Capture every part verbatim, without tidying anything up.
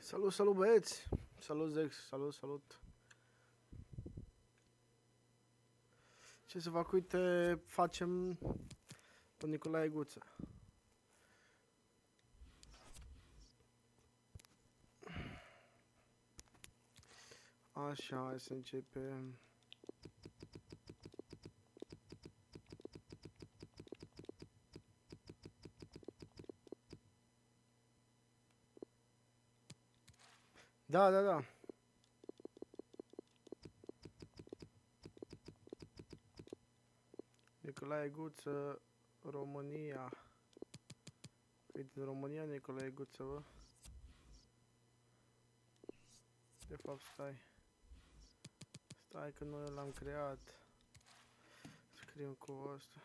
Salut, salut băieți! Salut Zex, salut, salut! Ce să fac? Uite, facem pe Nicolae Guță. Așa, hai să începem. Da, da, da. Nicolae Guță, România. E din România Nicolae Guță, bă. De fapt, stai. Stai că noi l-am creat. Scriem cu asta.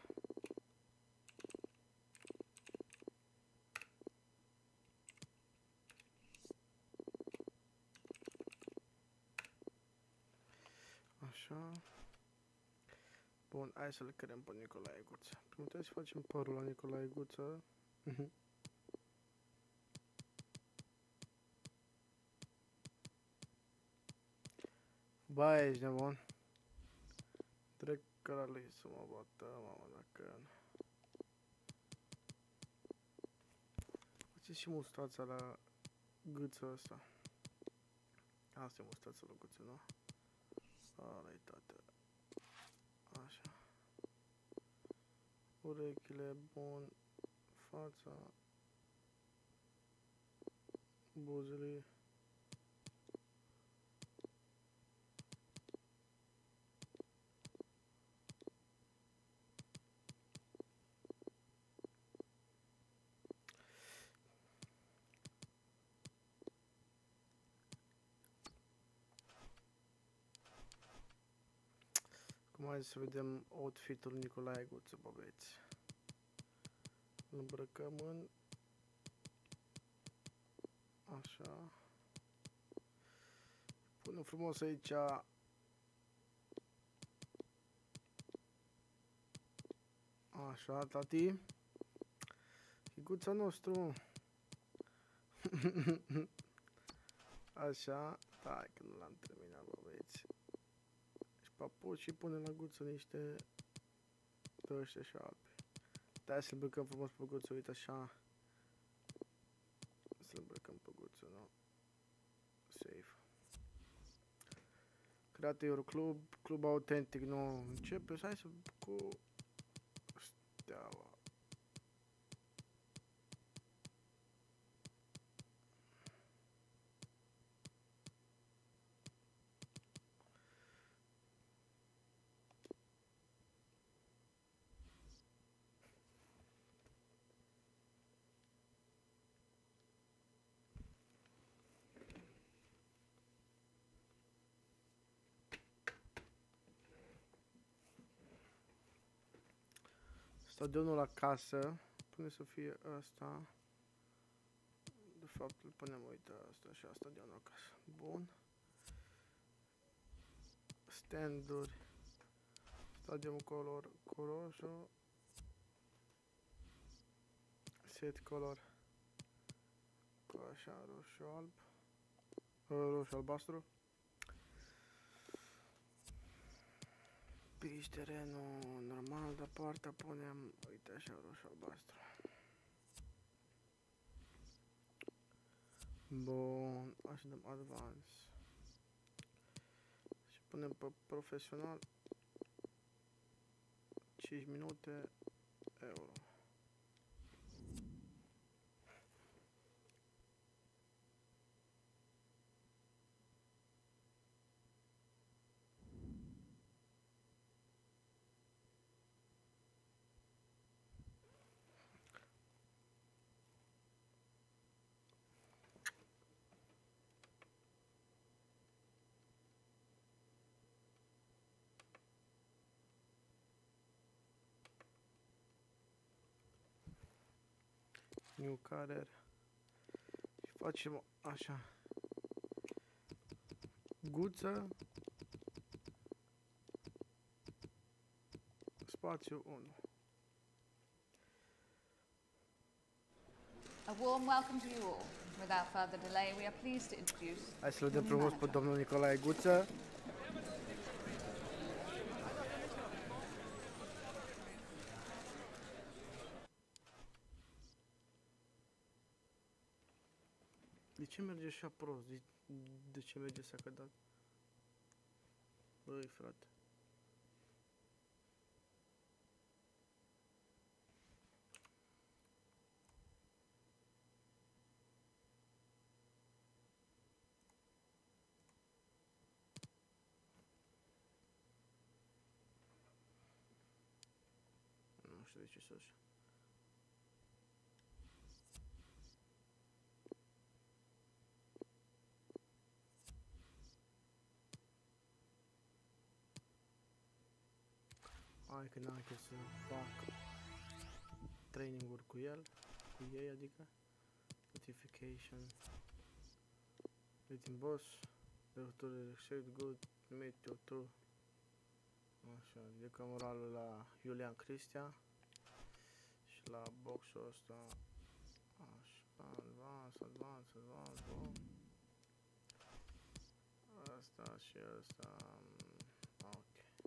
Așa. Bun, hai să-l creăm pe Nicolae Guță. Primul trebuie să facem părul la Nicolae Guță. Ba, ești nebun. Trec căralii să mă bată, mama, dacă... Faceți și mustața la Guță ăsta. Asta e mustața la Guță, nu? Ala-i tată. Așa. Urechile, bun. Fața. Buzele. Acum hai să vedem outfit-ul Nicolae Guță, băbeți. Îl îmbrăcăm în... Așa. Punem frumos aici... Așa, tati. E Guța nostru. Așa. Stai că nu l-am terminat, băbeți. Papuci și pune la Guță niște de ăștia și albi. Stai să-l îmbrăcăm frumos pe Guță, uite așa. Să-l îmbrăcăm pe Guță, nu? Safe. Create Euroclub, club autentic, nu începe, hai să cu Steaua. Stadionul la casă, pune să fie ăsta. De fapt îl punem, uite, asta așa, stadionul la casă. Bun. Standuri. Stadium color cu roșu. Set color. Cu așa, roșu alb. Roșu albastru. Pe terenul normal, de partea punem, uite așa, roșu albastru. Bun, așa dăm advance. Și punem pe profesional cinci minute euro. New career. Și facem așa. Guță. Spațiu unu. A warm welcome to you all. Without further delay, we are pleased to introduce Hai să-l dăm the frumos pe manager. domnul Nicolae Guță. De ce merge așa prost? De, de ce merge s-a cădat? Băi, frate. Nu știu de ce s-a așa. Hai că n-am chef să fac training-uri cu el, cu ei, adică notification, meeting boss, doctor accept good, meet you too. Așa, ridică moralul la Iulian Cristia și la boxul ăsta. Așa, advance, advance, advance, bun. Asta și asta, ok.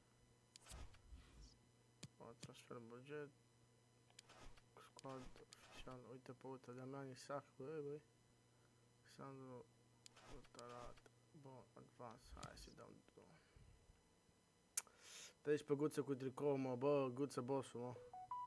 Transfer buget, squad oficial, uite pe uite, de-a mea Isaac, băi, băi. Sandro, Utarat, bun, advance, hai să-i dăm două. Treci pe Guță cu tricou, mă, bă, Guță bossul, mă.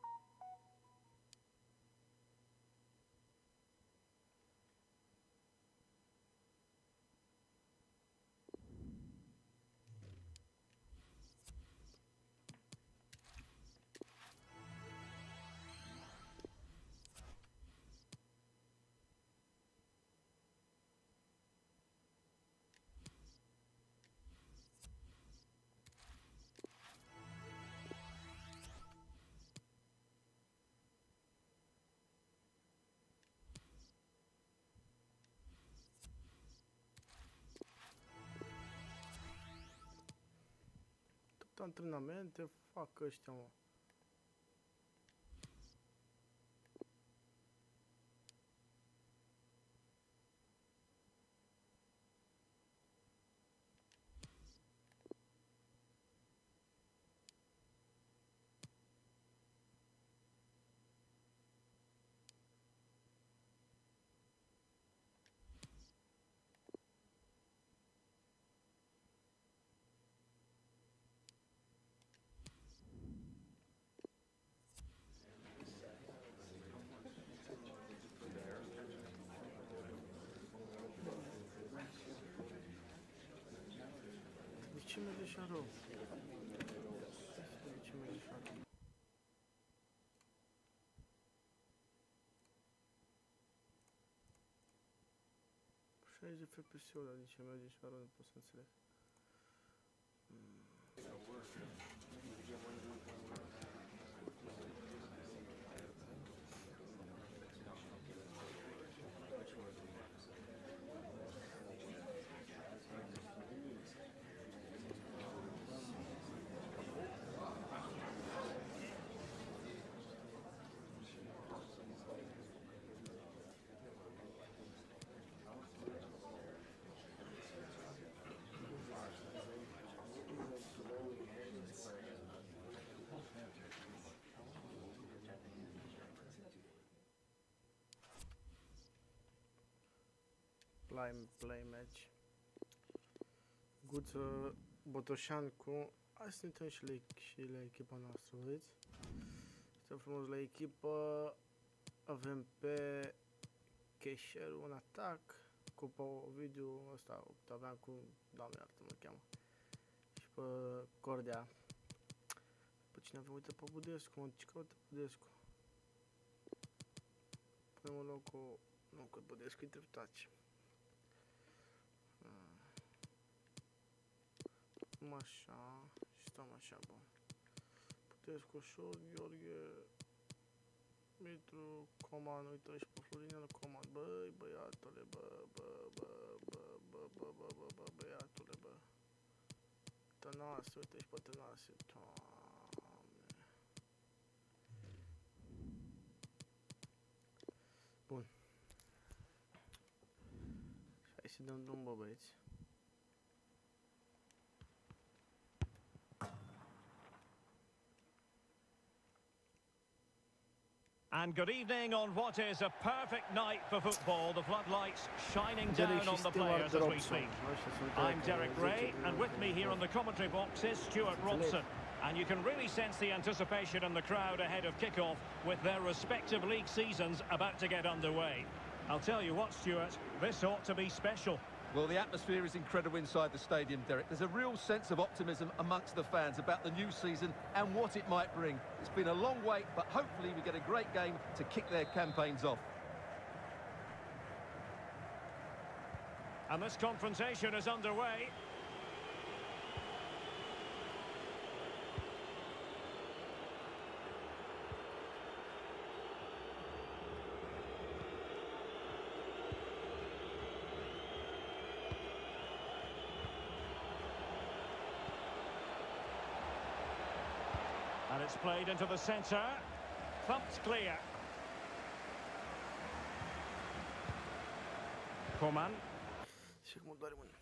Tot antrenamente fac ăștia, mă. De ce merge așa rău? De ce merge așa rău? șaizeci de F P S-uri, dar de ce merge așa rău, nu pot să înțeleg. Play, play match. Guță Botoșan cu... Hai să ne uităm și la, și la echipa noastră, vedeți? Stăm frumos la echipă. Avem pe Casher un atac. Cu pe Ovidiu ăsta, aveam cu... Doamne iartă mă cheamă. Și pe Cordea. Pe cine avem? Uite pe Budescu, mă, ce caută Budescu? Punem în locul... Nu, că Budescu-i dreptace. Stăm așa și stăm așa, bun. Putescu, ușor, Gheorghe, Mitru, Coman, uite și pe Florinel Coman. Băi, băiatule, bă, bă, bă, bă, bă, bă, bă, bă, bă, băiatule, bă. Tănase, uite și pe Tănase, Doamne. Bun. să dăm drum, bă, băieți. And good evening on what is a perfect night for football. The floodlights shining down on the players as we speak. I'm Derek Ray, and with me here on the commentary box is Stuart Robson. And you can really sense the anticipation in the crowd ahead of kick-off with their respective league seasons about to get underway. I'll tell you what, Stuart, this ought to be special. Well, the atmosphere is incredible inside the stadium, Derek. There's a real sense of optimism amongst the fans about the new season and what it might bring. It's been a long wait, but hopefully we get a great game to kick their campaigns off. And this confrontation is underway. And it's played into the centre. Thumped clear. Coman. Și cum doare mâna.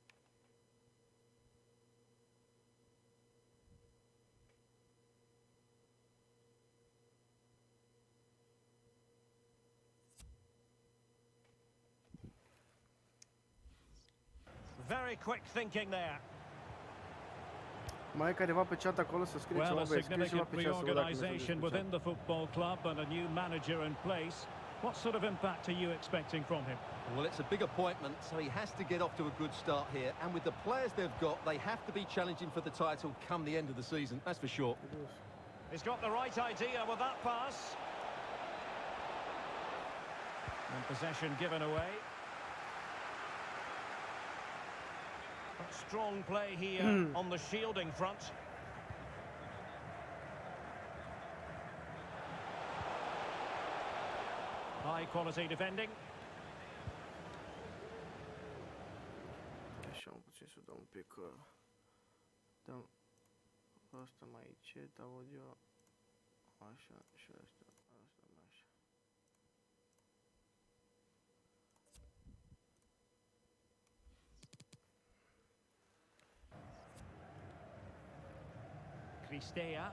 Very quick thinking there. Mai e careva pe chat acolo să scrie Well, ceva, a băieți, scrie ceva significant pe chat să văd dacă nu reorganisation sunt within the football club and a new manager in place. What sort of impact are you expecting from him? Well, it's a big appointment, so he has to get off to a good start here. And with the players they've got, they have to be challenging for the title come the end of the season, that's for sure. He's got the right idea with that pass. And possession given away. Strong play here on the shielding front. High quality defending. Așa, puțin să dau un pic. Dăm asta mai încet, audio. Așa, și asta. Asta mai așa. Cristea.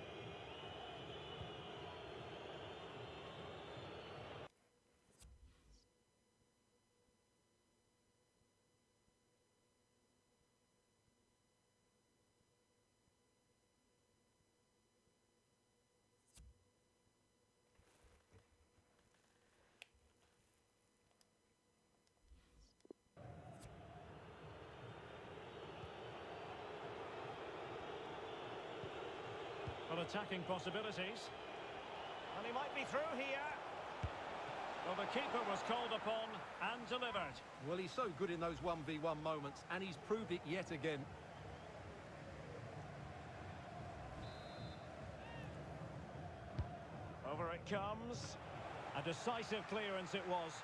Well, attacking possibilities. And he might be through here. Well, the keeper was called upon and delivered. Well, he's so good in those one v one moments, and he's proved it yet again. Over it comes. A decisive clearance it was.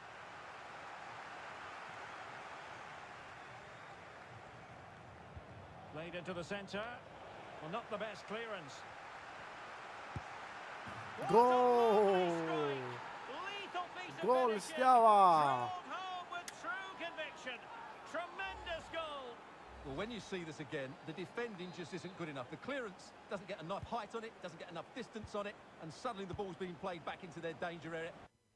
Played into the centre. Well, not the best clearance. Gol! Gol, Steaua! Well, when you see this again, the defending just isn't good enough. The clearance doesn't get enough height on it, doesn't get enough distance on it, and suddenly the ball's being played back into their danger area.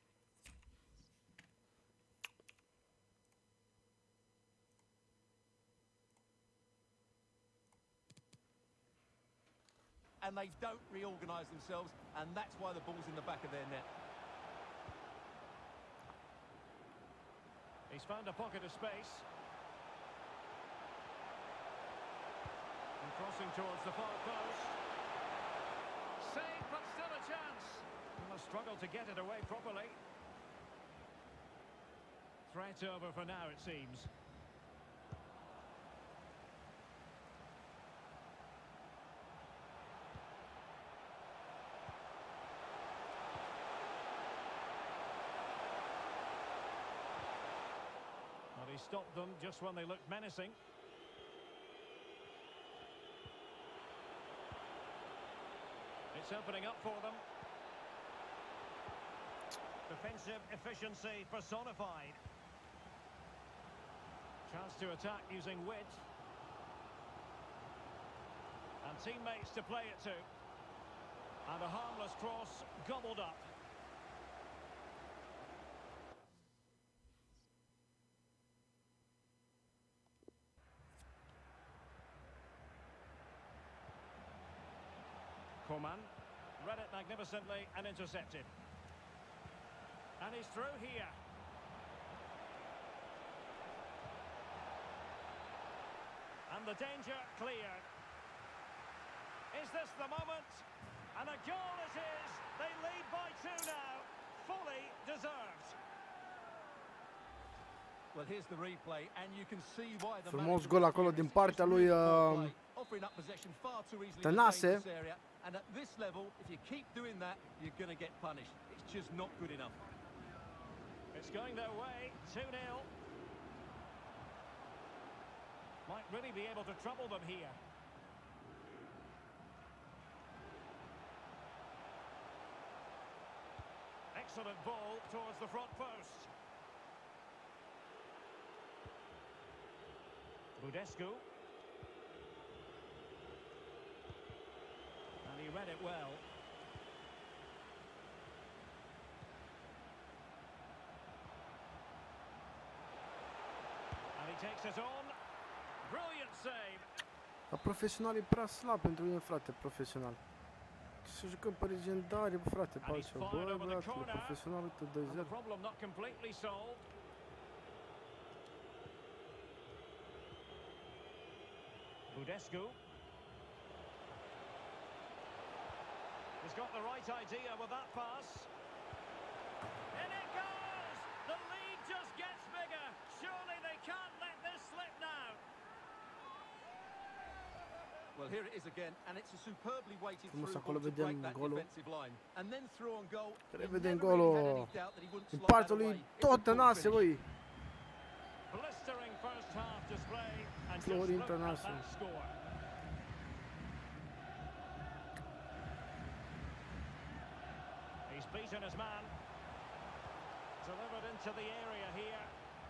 And they don't reorganise themselves, and that's why the ball's in the back of their net. He's found a pocket of space. And crossing towards the far post. Save, but still a chance. And a struggle to get it away properly. Threat over for now, it seems. He stopped them just when they looked menacing. It's opening up for them. Defensive efficiency personified. Chance to attack using width. And teammates to play it to. And a harmless cross gobbled up. Coman read it magnificently and intercepted. And he's through here. And the danger cleared. Is this the moment? And a goal it is. They lead by two now. Fully deserved. Well, here's the replay, and you can see why the Frumos gol acolo din partea lui uh, Tănase. And at this level, if you keep doing that, you're going to get punished. It's just not good enough. It's going their way, two nil. Might really be able to trouble them here. Excellent ball towards the front post. Budescu. And he read it well. And he takes it on. Brilliant save. Dar profesional e prea slab pentru mine, frate, profesional. Să jucăm pe legendare, frate, pe altceva. Bă, băiatule, profesional, uite, de zero. Problem not completely solved. Budescu. He's got the right idea with that pass. In it goes! The lead just gets bigger. Surely they can't let this slip now. Well, here it is again, and it's a superbly weighted Frumos through acolo ball to break vedem that golul. defensive line. And then through on goal. Vedem golul din partea lui tot Tănase, băi. Blistering first half display and just Florin look at Tănase. that score. He's beaten his man. Delivered into the area here.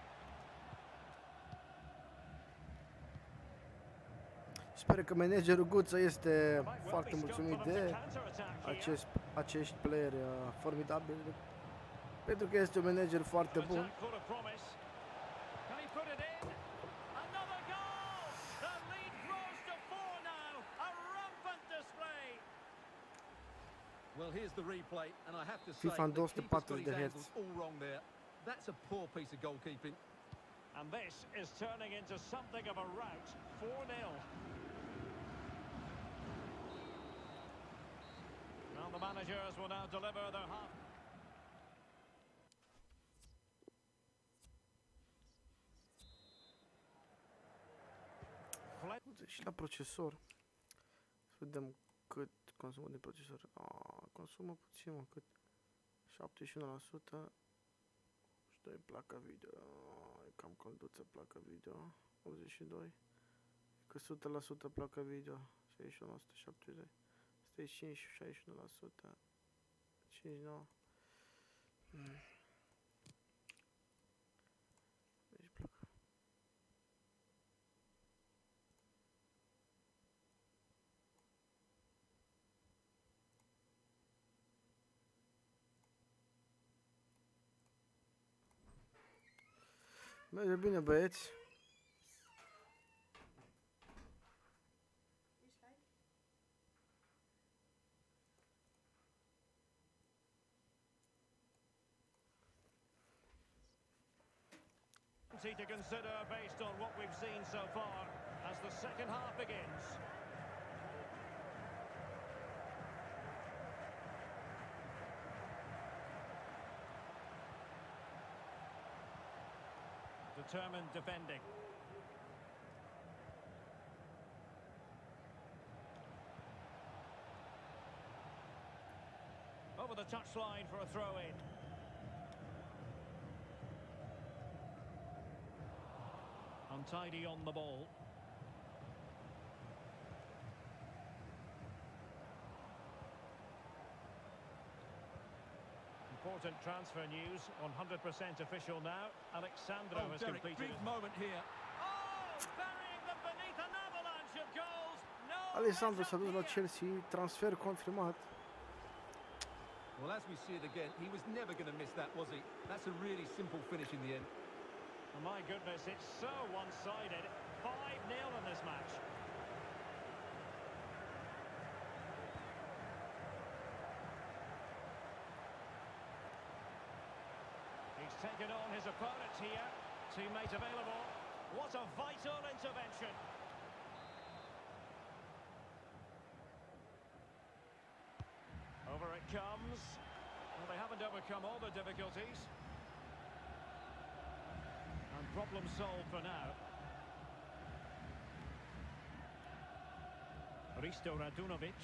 Sper că managerul Guță este foarte mulțumit de acest, acești playeri uh, formidabili. Pentru că este un manager foarte bun. Well, here's the replay, and I have to say, FIFA the douăsute patruzeci de herți. all wrong there. That's a poor piece of goalkeeping. And this is turning into something of a rout. four nil. Now the managers will now deliver their half. Și la procesor. Să vedem cât consumă de procesor. Ah, consumă puțin, mă, cât șaptezeci și unu la sută. Și doi placa video. E cam conduță placa video. optzeci și doi. Că o sută la sută placa video. șaizeci și unu la sută, șaptezeci. Asta e cinci, șaizeci și unu la sută. cincizeci și nouă. Hmm. Deci placa. Merge bine, băieți. To consider based on what we've seen so far as the second half begins. Determined defending. Over the touchline for a throw-in. Untidy on the ball. Important transfer news, one hundred percent official now. Alexandro oh, has Derek, completed big it. moment here. burying them beneath an avalanche of goals. No. Alessandro s-a dus la Chelsea, transfer confirmat. Well, as we see it again, he was never going to miss that, was he? That's a really simple finish in the end. Oh, my goodness, it's so one-sided. five nil in this match. He's taken on his opponent here. Teammate available. What a vital intervention. Over it comes. Well, they haven't overcome all the difficulties. And problem solved for now. Risto Radunovic.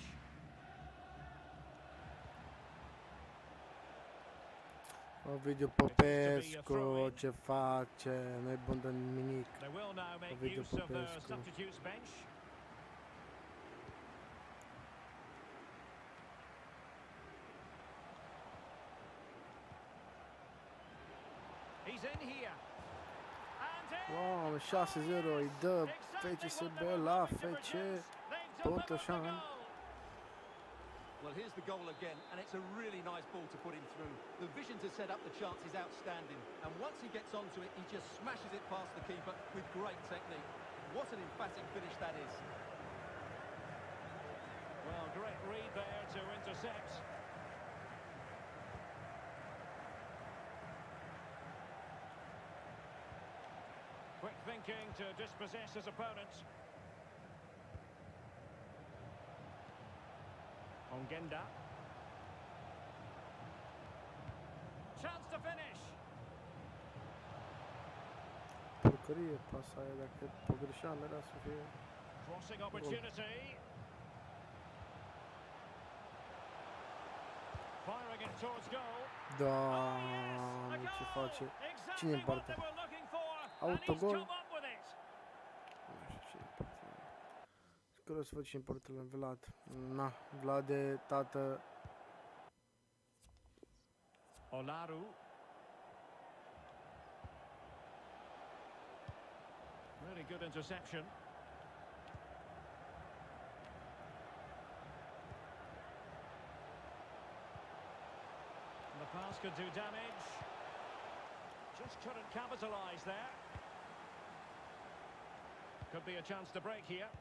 Ovidiu Popescu, ce face, nu e bun de nimic. They will now make Ovidiu use of the Popescu. substitutes bench. He's in here. And in. Wow, șase zero, îi dă F C S B la F C Botoșani. Well, here's the goal again, and it's a really nice ball to put him through. The vision to set up the chance is outstanding, and once he gets onto it, he just smashes it past the keeper with great technique. What an emphatic finish that is. Well, great read there to intercept. Quick thinking to dispossess his opponent. Ongenda. Chance to finish. Porcărie, pasa aia, dacă pe greșeală era să fie... Crossing opportunity. Firing it towards goal. Doamne, ce face? Cine în partea? Autogol? Nu știu cine în partea. Scură să văd cine în partea lui Vlad. Na, Vlade, tată. Olaru. Really good interception. The pass could do damage. Just couldn't capitalise there. Could be a chance to break here.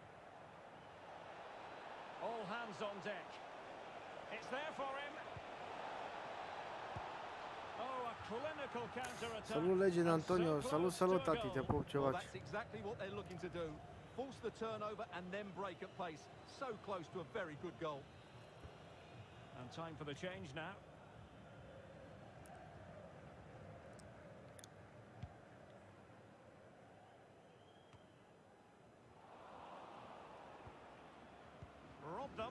All hands on deck. It's there for him. Oh, a clinical counter-attack. Salut, Legend Antonio. Salut, salut, tati. Te pup, ce Well, faci? that's exactly what they're looking to do. Force the turnover and then break at pace. So close to a very good goal. And time for the change now. Rob them.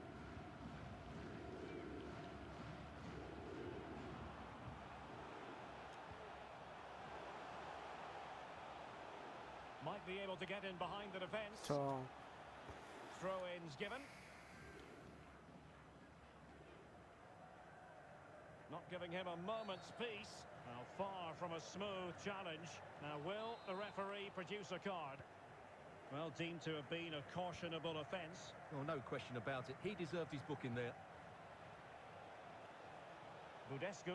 Might be able to get in behind the defence. Ciao. Throw-ins given. Not giving him a moment's peace. Now far from a smooth challenge. Now will the referee produce a card? Well, deemed to have been a cautionable offence. Oh, no question about it. He deserved his booking there. Budescu.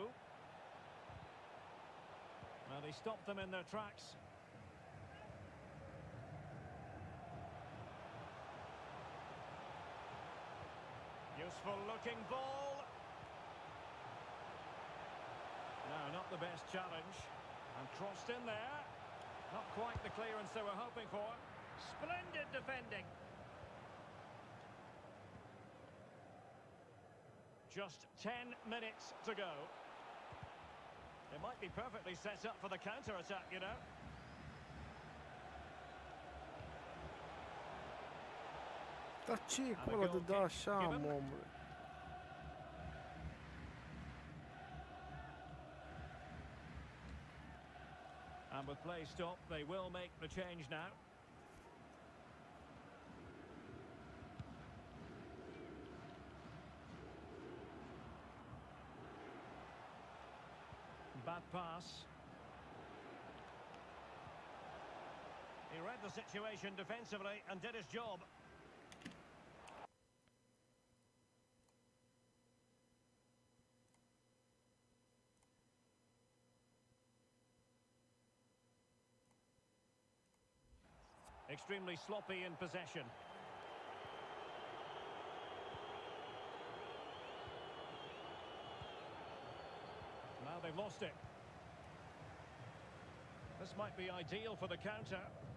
Well, they stopped them in their tracks. Useful looking ball. No, not the best challenge. And crossed in there. Not quite the clearance they were hoping for. Splendid defending. Just ten minutes to go. It might be perfectly set up for the counter-attack, you know. Dar ce e cu ăla de da așa, mă, omule? And with play stop, they will make the change now. Bad pass. He read the situation defensively and did his job. Extremely sloppy in possession. Now they've lost it. This might be ideal for the counter.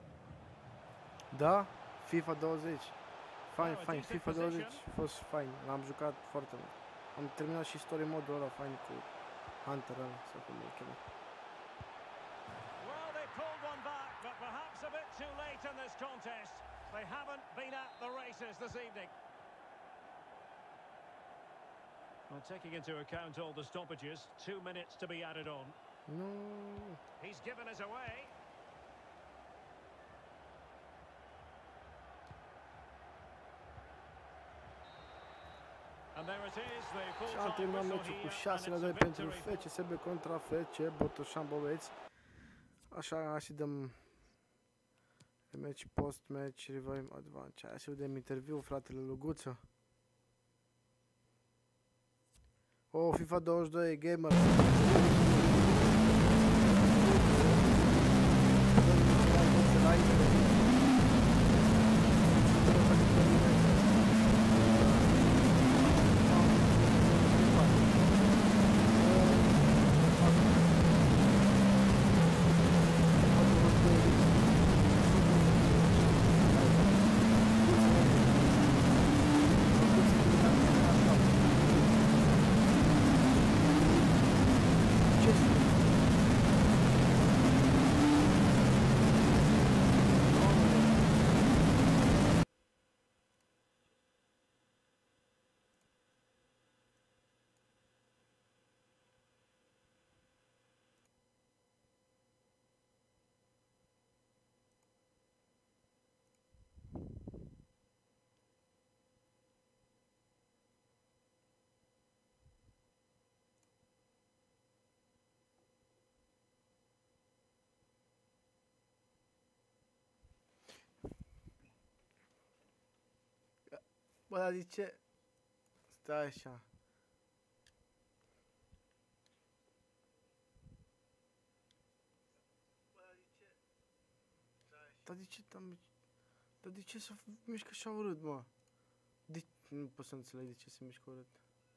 Da, FIFA douăzeci. Fain, fain, FIFA douăzeci a fost fain. L-am jucat foarte mult. Am terminat și story mode-ul ăla fain cu Hunter ăla, sau cum îl chemă. Well, they pulled one back, but perhaps a bit too late in this contest. They haven't been at the races this evening. Well, taking into account all the stoppages, two minutes to be added on. No. He's given us away. And there it is, the full Și am time terminat whistle meciul cu here, șase la and doi it's a pentru victory. F C S B contra F C Botoșani Boveți. Așa și dăm match, post-match, revive, advance. Hai să vedem interviul, fratele Luguță. Oh, FIFA douăzeci și doi Gamer. Bă, dar de ce? Stai așa. Dar de ce tam... Dar de ce se mișcă așa urât, mă? De... Nu pot să înțeleg de ce se mișcă urât.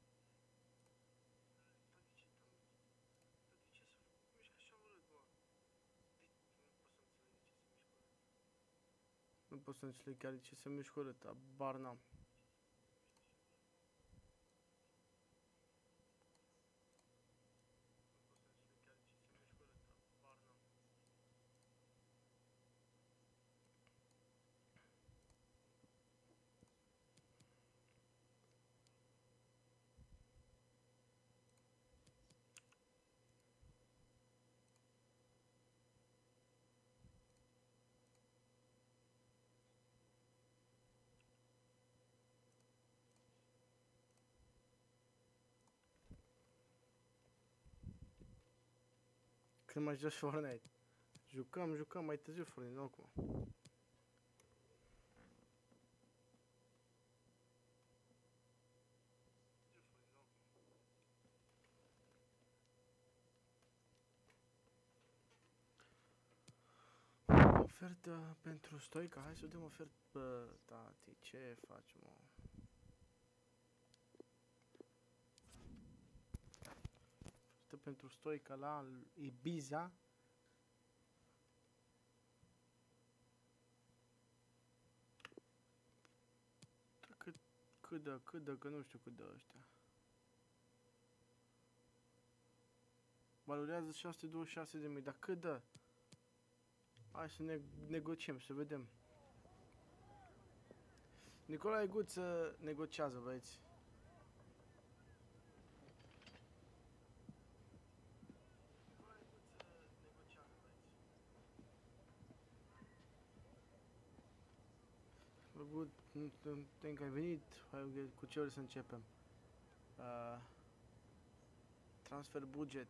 Nu pot să înțeleg chiar de ce se mișcă urât, abar n-am. Când mai joci Fortnite. Jucăm, jucăm mai târziu Fortnite, nu acum. Ofertă pentru Stoica, hai să vedem ofertă. Bă, tati, ce faci, mă? Ofertă pentru Stoica la Ibiza. Cât, cât dă, cât dă, că nu știu cât dă ăștia. Valorează șase sute douăzeci și șase de mii, dar cât dă? Hai să ne negociem, să vedem. Nicolae Guță negociază, băieți. Gut, că ai venit, hai, cu ce ori să începem? Uh, transfer buget.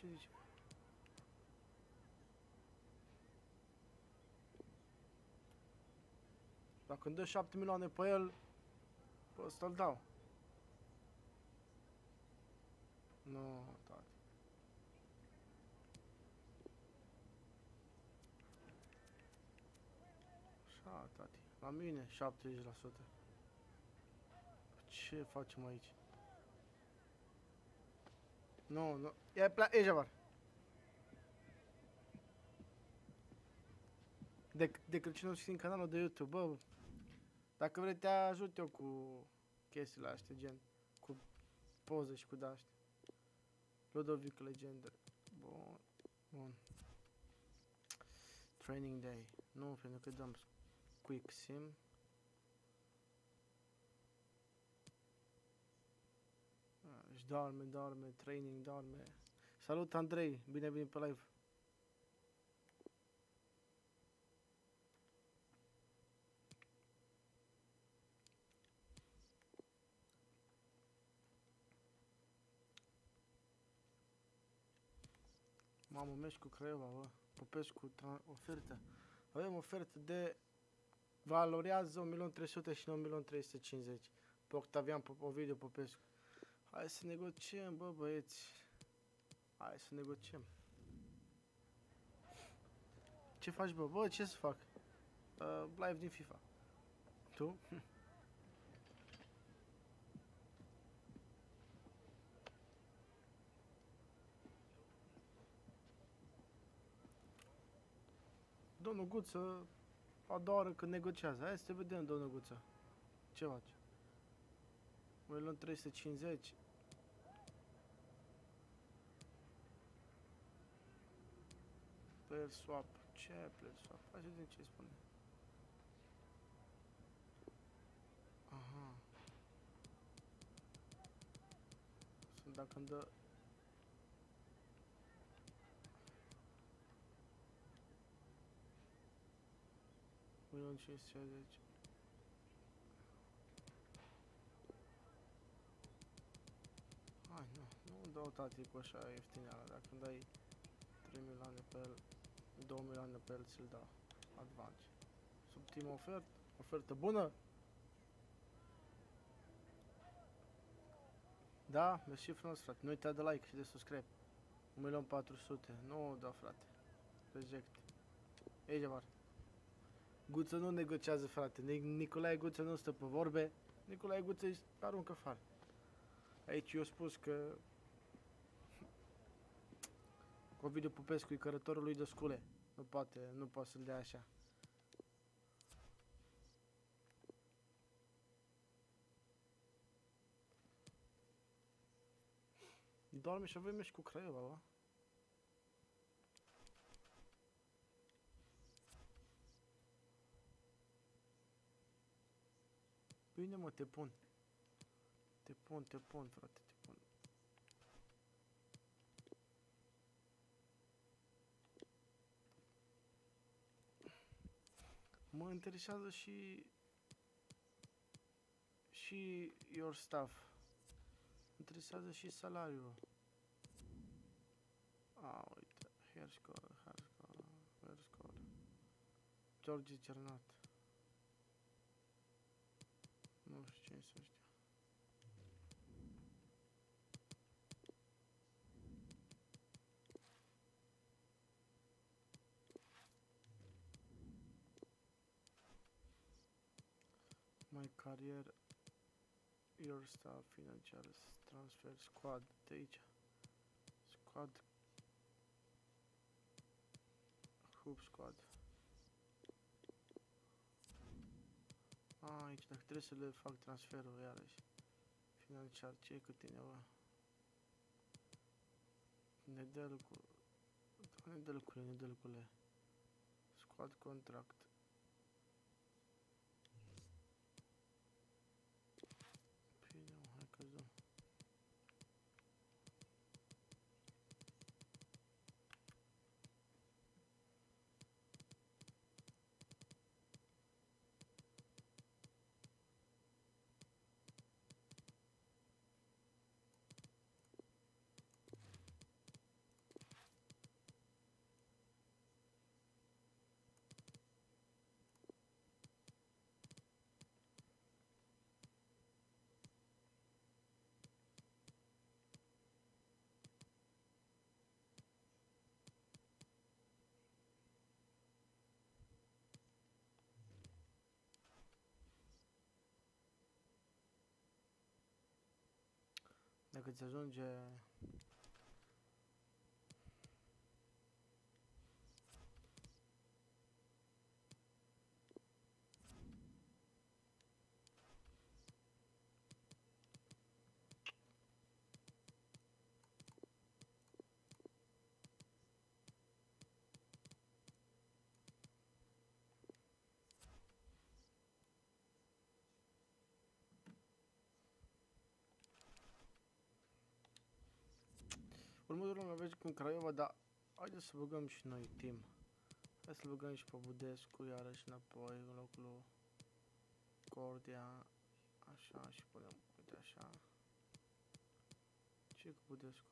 ce zice? Dacă îmi dă șapte milioane pe el, pe ăsta îl dau. Nu, tati. Așa, tati. La mine, șaptezeci la sută. Ce facem aici? Nu, nu. E pla... E javar. De, de Crăciun și în canalul de YouTube, bă. Dacă vrei te ajut eu cu chestiile astea, gen. Cu poze și cu de-astea. Ludovic Legender. Bun. Bun. Training Day. Nu, pentru că dăm Quick Sim. Își doarme, doarme, training, doarme. Salut Andrei, bine venit pe live. Mamă, mergi cu Craiova, bă. Popescu, ofertă. Avem ofertă de... Valorează un milion trei sute și un milion trei sute cincizeci. Pe Octavian Ovidiu Popescu. Hai să negociem, bă, băieți. Hai să negociem. Ce faci, bă? Bă, ce să fac? Uh, live din FIFA. Tu? Domnul Guță a doua oră când negociază. Hai să te vedem, domnul Guță. Ce faci? un milion trei sute cincizeci. Player swap. Ce player swap? Hai să vedem ce spune. Aha. Sunt dacă îmi dă... un milion cinci sute șaizeci. Hai, nu, nu dau tati cu așa ieftineală. Dacă îmi dai trei milioane pe el, două milioane pe el, ți-l dau. Advance. Subtim ofertă, ofertă bună. Da, mersi frumos, frate. Nu uita de like și de subscribe. un milion patru sute. Nu, da, frate. Reject. Ei, javar. Guță nu negociază, frate. Nicolae Guță nu stă pe vorbe. Nicolae Guță îi aruncă afară. Aici eu spus că Ovidiu Popescu e cărătorul lui de scule. Nu poate, nu poate să-l dea așa. Doarme și avem și cu Craiova, bă. Bine, mă, te pun. Te pun, te pun, frate, te pun. Mă interesează și... și your stuff. Mă interesează și salariul. A, uite. Hair score, hair score, hair score. George Cernat. Nu știu cine să știu. My career, your staff, financial, transfer, squad, de aici. Squad. Hoop squad. A, aici, dacă trebuie să le fac transferul, iarăși. Financiar, ce e cu tine, bă? Nedelcu. Nedelcule, nedelcule. Squad contract. Bine, hai că dăm. dacă ți ajunge următorul mă vezi cu Craiova, dar haideți să băgăm și noi timp. Hai să-l băgăm și pe Budescu iarăși înapoi în locul lui Cordia. Așa, și punem, uite așa. Ce cu Budescu?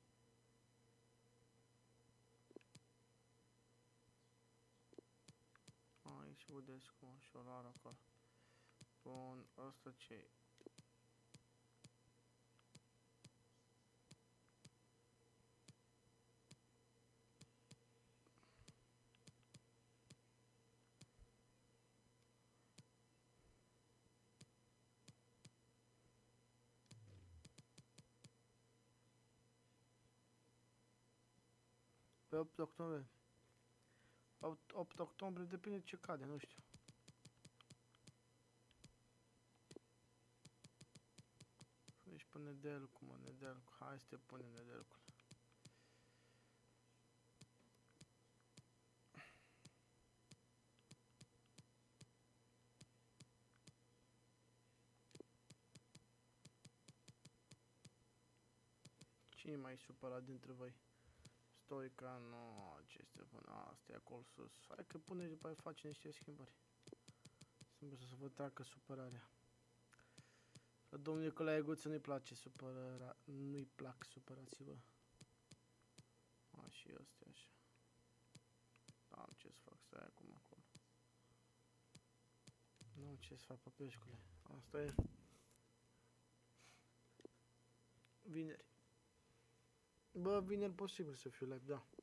Aici Budescu și o luare acolo. Bun, ăsta ce-i? Pe opt octombrie. opt octombrie depinde ce cade, nu știu. Deci pe Nedelcu, mă, Nedelcu. Hai să te punem Nedelcu. Cine mai supărat dintre voi? Stoica, nu, ce este până asta e acolo sus. Hai că pune și după aia face niște schimbări. Să să vă treacă supărarea. La domnul Nicolae Guță nu-i place supărarea, nu-i plac supărați-vă. A, și ăsta așa. Da, am ce să fac, stai acum acolo. Nu am ce să fac, păpeșcule. Asta e. Vineri. Bă, vineri posibil să fiu live, da.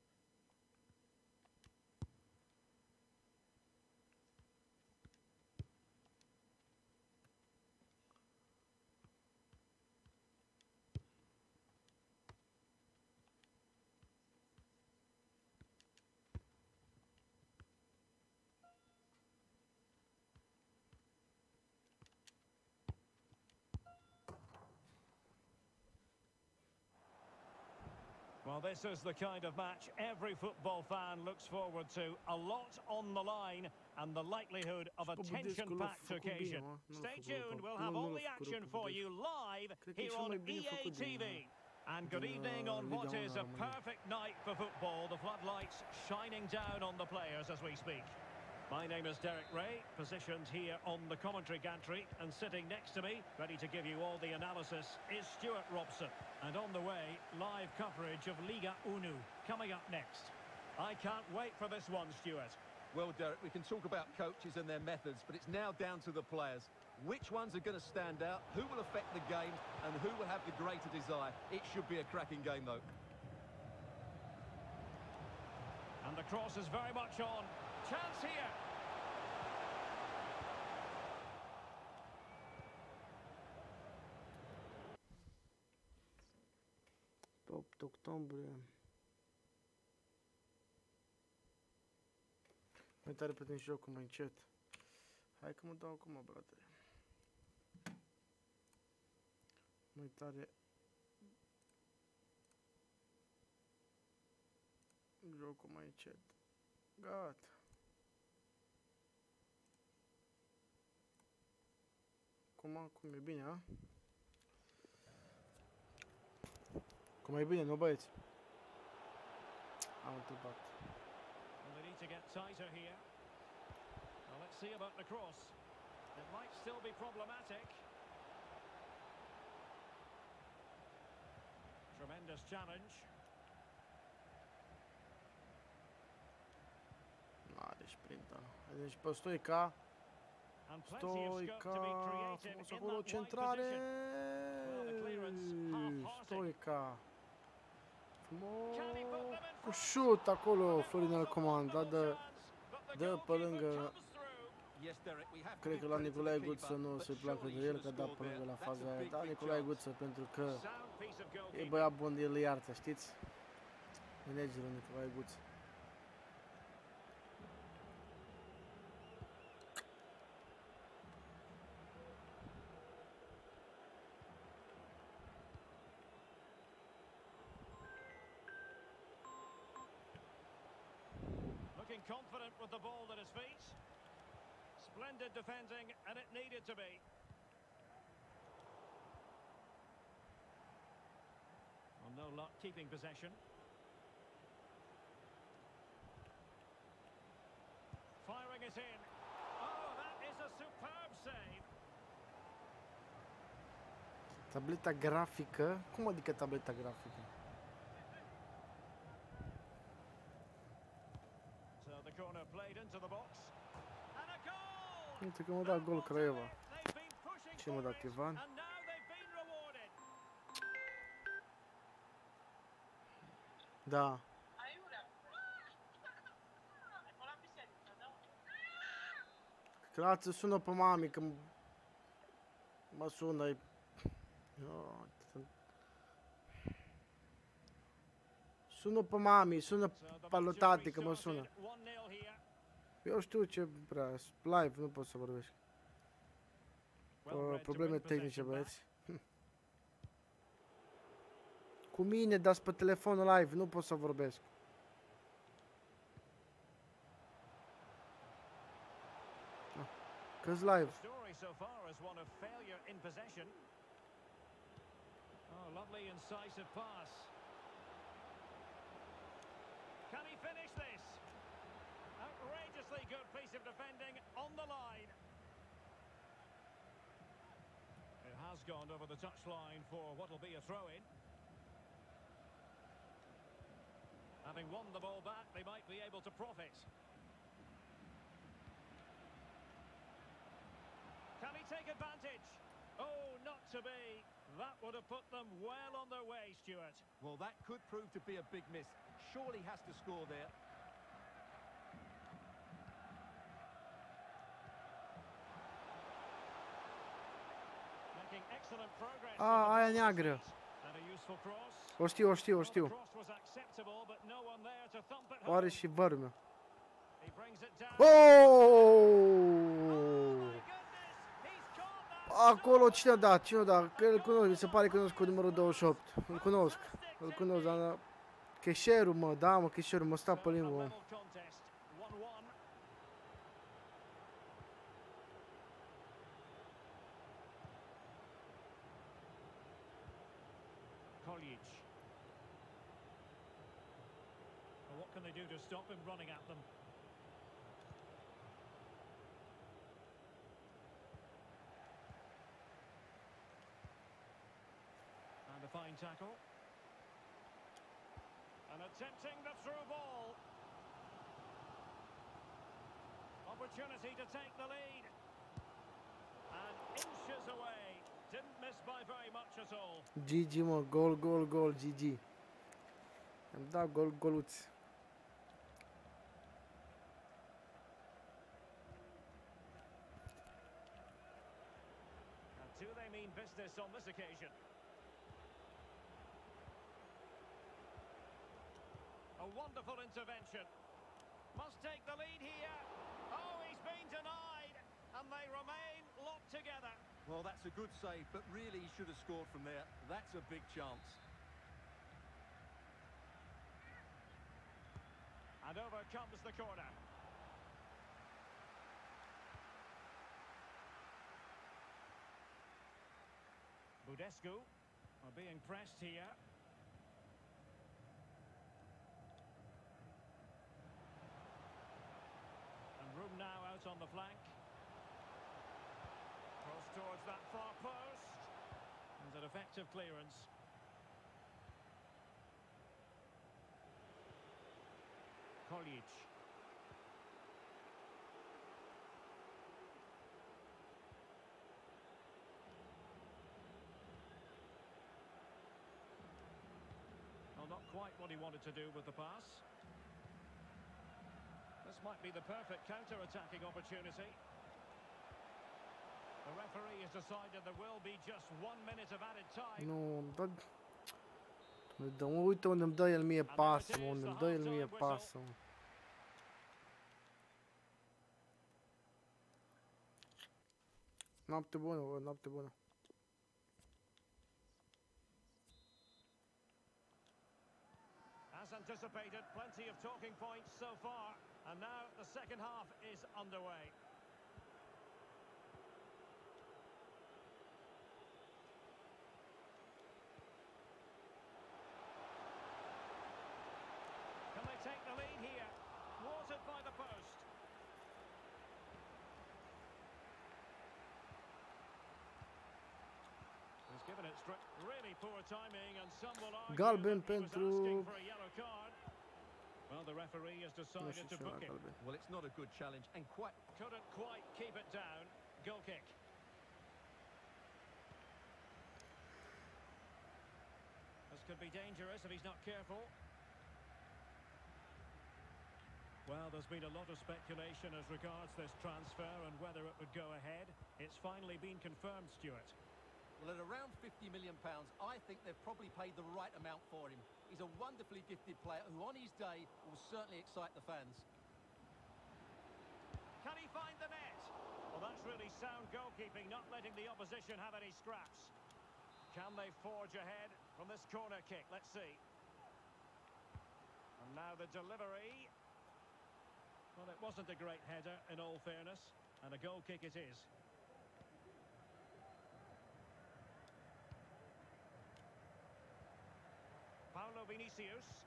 Well, this is the kind of match every football fan looks forward to. A lot on the line and the likelihood of a tension-packed occasion. Stay tuned, we'll have all the action for you live here on E A T V. And good evening on what is a perfect night for football. The floodlights shining down on the players as we speak. My name is Derek Ray, positioned here on the commentary gantry, and sitting next to me, ready to give you all the analysis, is Stuart Robson. And on the way, live coverage of Liga Uno, coming up next. I can't wait for this one, Stuart. Well, Derek, we can talk about coaches and their methods, but it's now down to the players. Which ones are going to stand out, who will affect the game, and who will have the greater desire? It should be a cracking game, though. And the cross is very much on. Chance here. opt octombrie. Mai tare putem și jocul mai încet. Hai că mă dau acum, bratele. Mai tare. Jocul mai încet. Gata. Cum, cum e bine, a? Cum e bine, nu băieți? Am întâlpat. Well, they need to get tighter here. Well, let's see about the cross. It might still be problematic. Tremendous challenge. Ah, deci printă. Deci pe Stoica. Stoica. Frumos acolo, centrare. Stoica. Frumos. Cu șut acolo, Florinel Coman. Da, dă, dă pe lângă Cred că la Nicolae Guță nu se placă de el, că da până la faza aia. Da, Nicolae Guță, pentru că e băiat bun, el îi iartă, știți? Managerul Nicolae Guță. Looking confident with the ball at his feet. Splendid defending, and it needed to be. Well, no luck keeping possession. Firing it in. Oh, that is a superb save. Tableta grafică? Cum adică tableta grafică? So the corner played into the box. And a goal! Uite că m-a dat gol Craiova. Ce m-a dat Ivan? Da. Cred că sună pe mami, că mă sună. Sună pe mami, sună pe lui tati, că mă sună. Eu știu ce prea, live, nu pot să vorbesc. Probleme tehnice, băieți. Cu mine, dar pe telefon live, nu pot să vorbesc. Că-s live. Can he finish this? Outrageously good piece of defending on the line. It has gone over the touchline for what will be a throw-in. Having won the ball back, they might be able to profit. Can he take advantage? Oh, not to be. That would have put them well on their way, Stuart. Well, that could prove to be a big miss. Surely has to score there. Making excellent progress. Ah, aia neagră. And a useful cross. O știu, o știu, o știu. O are și vărmea. Oh! Acolo cine a dat? Cine a dat? Că îl cunosc, mi se pare că cunosc cu numărul douăzeci și opt. Îl cunosc. Îl cunosc, dar... Cheșerul, mă, da, mă, Cheșerul, mă sta pe limbă, mă. What can they do to stop him running at them? And a fine tackle. And attempting the through ball. Opportunity to take the lead. And inches away. Didn't miss by very much at all. G G, mă, gol, gol, gol, G G. Am dat gol, goluț. And do they mean business on this occasion? A wonderful intervention. Must take the lead here. Oh, he's been denied. And they remain locked together. Well, that's a good save, but really he should have scored from there. That's a big chance. And over comes the corner. Budescu are being pressed here. And room now out on the flank. Cross towards that far post. And an effective clearance. Koljic. Well, not quite what he wanted to do with the pass. This might be the perfect counter-attacking opportunity. The referee has decided there will be just one minute of added time. Nu, da... Da, uite unde îmi dă el mie pasă, mă, unde îmi dă el mie pasă, mă. Noapte bună, bă, noapte bună. As anticipated, plenty of talking points so far, and now the second half is underway. Can they take the lead here? Thwarted by the post. He's given it strict. Really poor timing, and some will argue Galben that he was pentru... asking for a yellow card. Well, the referee has decided to book him. Well, it's not a good challenge, and quite... Couldn't quite keep it down. Goal kick. This could be dangerous if he's not careful. Well, there's been a lot of speculation as regards this transfer and whether it would go ahead. It's finally been confirmed, Stuart. Well, at around fifty million pounds, I think they've probably paid the right amount for him. He's a wonderfully gifted player who, on his day, will certainly excite the fans. Can he find the net? Well, that's really sound goalkeeping, not letting the opposition have any scraps. Can they forge ahead from this corner kick? Let's see. And now the delivery. Well, it wasn't a great header, in all fairness, and a goal kick it is. Paulo Vinicius.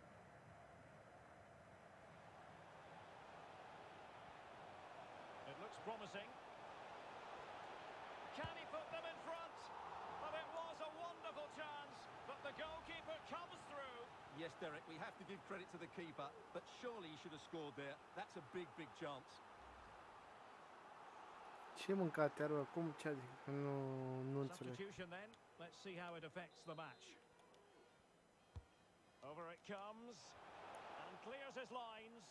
It looks promising. Can he put them in front? Well, it was a wonderful chance, but the goalkeeper comes through. Yes, Derek, we have to give credit to the keeper, but surely he should have scored there. That's a big, big chance. Ce mâncate are acum? Ce adică? Nu, nu înțeleg. Substitution then. Let's see how it affects the match. Over it comes and clears his lines.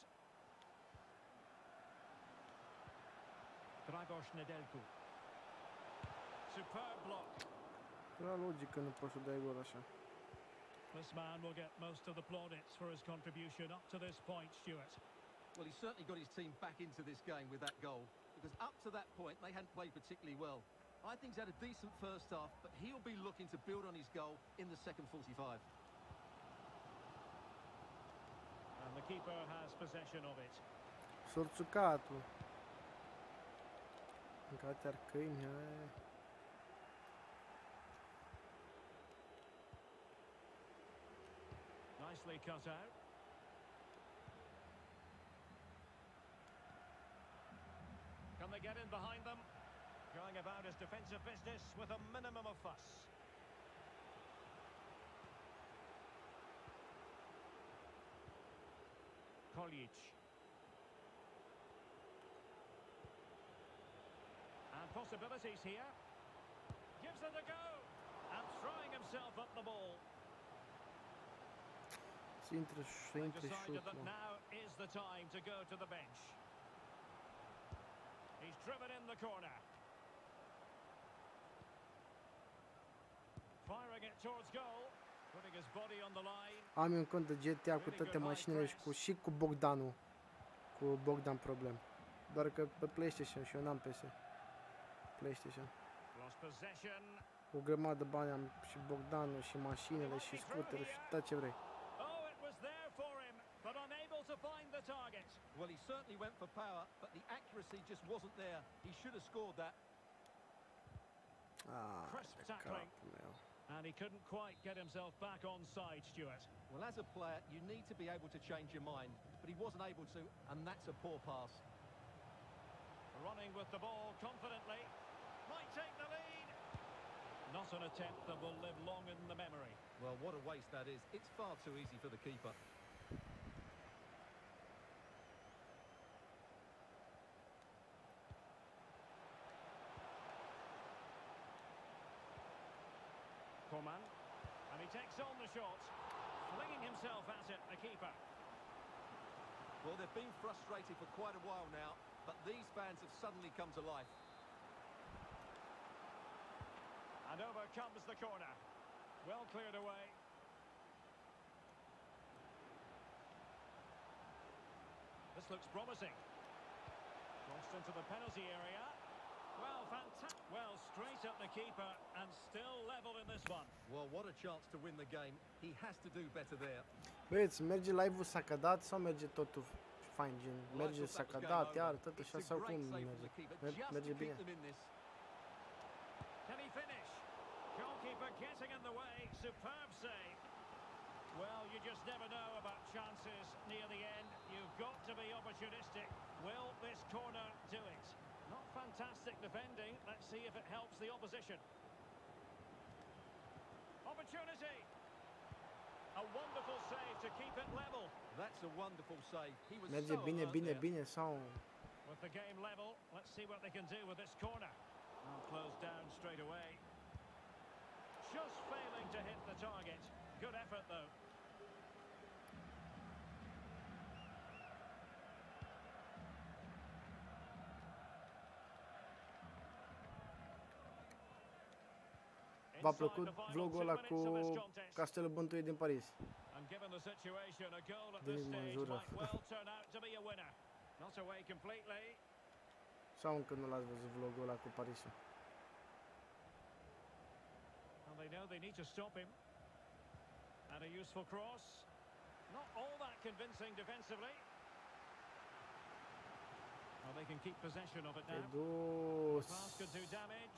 Dragoș Nedelcu. Superb block. Era logic că nu poți să dai gol așa. This man will get most of the plaudits for his contribution up to this point, Stuart. Well, he certainly got his team back into this game with that goal, because up to that point they hadn't played particularly well. I think he's had a decent first half, but he'll be looking to build on his goal in the second forty-five. And the keeper has possession of it. Sorțucatul. Mâncate ar câini, hai. Nicely cut out. Can they get in behind them? Going about his defensive business with a minimum of fuss. Koljic. And possibilities here. Gives it a go. And throwing himself up the ball. Să intre, să intre Decided șut, that mă. now is the time to go to the bench. He's driven in the corner. Firing it towards goal. Putting his body on the line. Am eu în cont de G T A cu toate mașinile și cu, și cu Bogdanul. Cu Bogdan problem. Doar că pe PlayStation și eu n-am P S. PlayStation. Lost possession. O grămadă de bani am și Bogdanul și mașinile și scuterul și tot ce vrei. Oh, it was there for him, but unable to find the target. Well, he certainly went for power, but the accuracy just wasn't there. He should have scored that. Ah, Crisp de tackling. capul meu. And he couldn't quite get himself back on side, Stuart. Well, as a player, you need to be able to change your mind, but he wasn't able to, and that's a poor pass. Running with the ball confidently. Might take the lead. Not an attempt that will live long in the memory. Well, what a waste that is. It's far too easy for the keeper. Coman. And he takes on the shot. Flinging himself at it, the keeper. Well, they've been frustrated for quite a while now, but these fans have suddenly come to life. And over comes the corner. Well cleared away. This looks promising. Crossed into the penalty area. Well, fantastic. Well, straight at the keeper and still level in this one. Well, what a chance to win the game. He has to do better there. Băieți, merge live-ul s-a cădat sau merge totul fain, gen? Merge s-a cădat, iar tot așa sau cum merge? Merge bine. Can he finish? Goalkeeper getting in the way. Superb save. Well, you just never know about chances near the end. You've got to be opportunistic. Will this corner do it? Not fantastic defending. Let's see if it helps the opposition. Opportunity. A wonderful save to keep it level. That's a wonderful save. He was Merge so bine, alert bine, there. bine sau... With the game level, let's see what they can do with this corner. Now closed down straight away. Just failing to hit the target. Good effort though. V-a plăcut vlogul ăla cu Castelul Bântuie din Paris? And given the situation, a goal at Din this stage Manzura. might well turn out to be a winner. Not away completely. Sau încă nu l-ați văzut vlogul ăla cu Parisul? And they know they need to stop him. And a useful cross. Not all that convincing defensively. Well, they can keep possession of it E now. dus. Pass could do damage.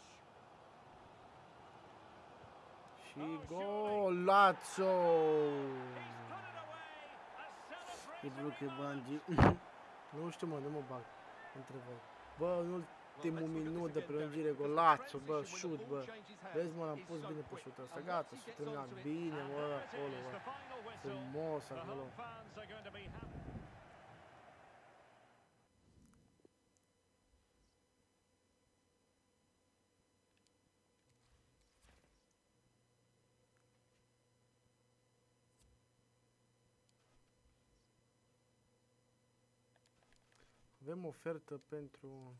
Și golazo! He's put it away. A E blu celebratory că moment. Bangi. Nu știu, mă, nu mă bag între voi. Bă, în ultimul minut de prelungire, golazo, bă, șut, bă. Vezi, mă, l-am pus bine pe șutul ăsta. Gata, s-a terminat bine, mă, acolo, bă. Frumos The acolo. home fans are going to be happy. Avem ofertă pentru...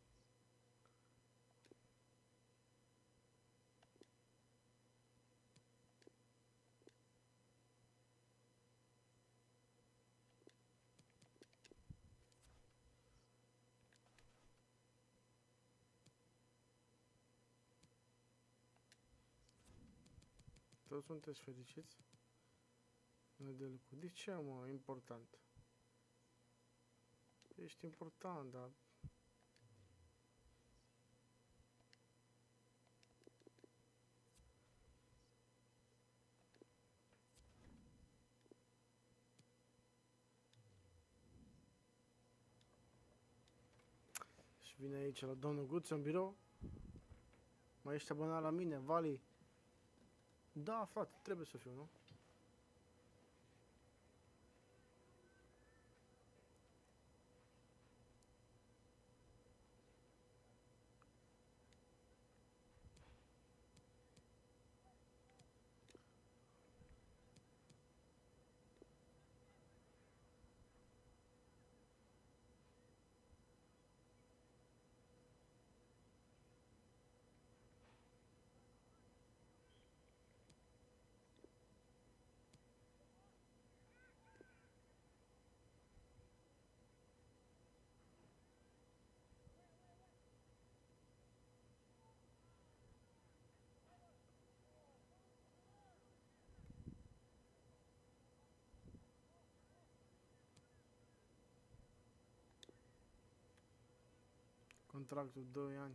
Toți sunteți fericiți? Nedelcu. De ce, mă? Important. Ești important, dar... Și vine aici la domnul Guță în birou. Mai ești abonat la mine, Vali? Da, frate, trebuie să fiu, nu? Contractul doi ani.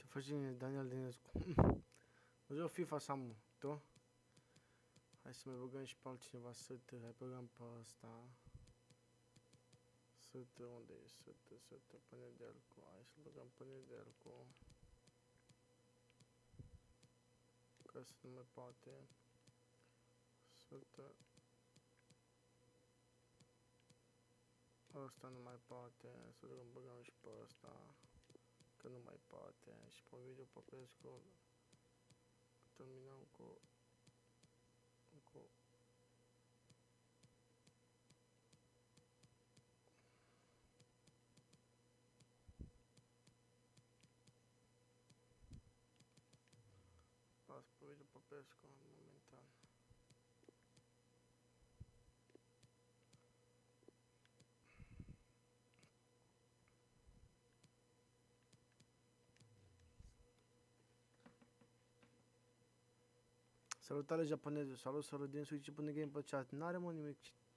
Face Daniel Dinescu. Nu joc FIFA Samu, tu? Hai să mai băgăm și pe altcineva, Sătă, hai băgăm pe ăsta. Sătă, unde e? Sătă, Sătă, pe Nedelcu, hai să băgăm pe Nedelcu. Că să nu mai poate. Sătă. Ăsta nu mai poate, să băgăm, băgăm și pe ăsta. Că nu mai poate. Și pe Ovidiu Popescu terminăm cu cu las pe Ovidiu Popescu momentan. Salutare japonezul, salut Sărădin, Switch pune game pe chat. N-are mă nimic.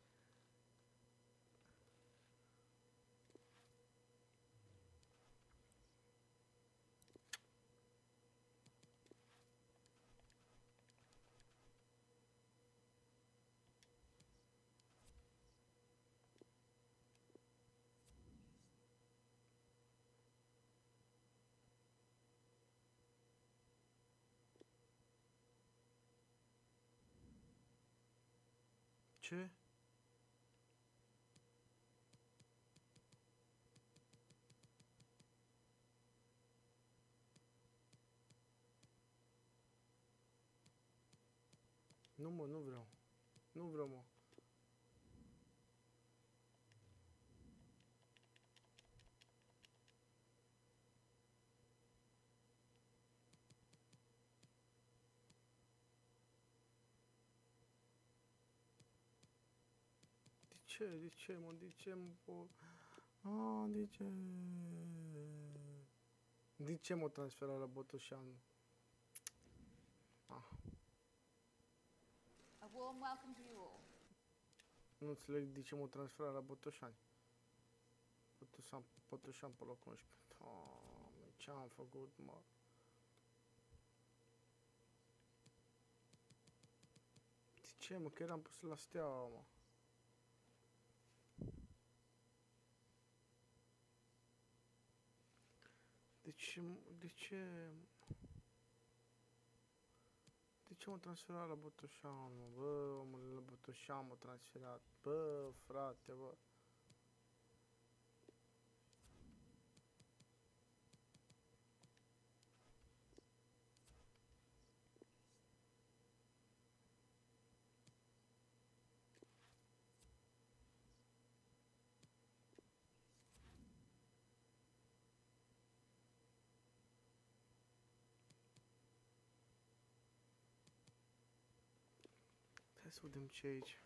Ce? Nu mă, nu vreau. Nu vreau mă. De ce? De ce mă? De ce mă? Ah, de ce? De ce mă transfera la Botoșan? Ah. A warm welcome to you all. Nu înțeleg de ce mă transfera la Botoșani. Botoșan, Botoșan pe locul unsprezece. Doamne, ce am făcut, mă? De ce, mă? Că eram pus la Steaua, mă. De ce, de ce... De ce m-a transferat la Botoșan, mă? Bă, omule, la Botoșan m-a transferat. Bă, frate, bă. Hai să vedem ce e aici.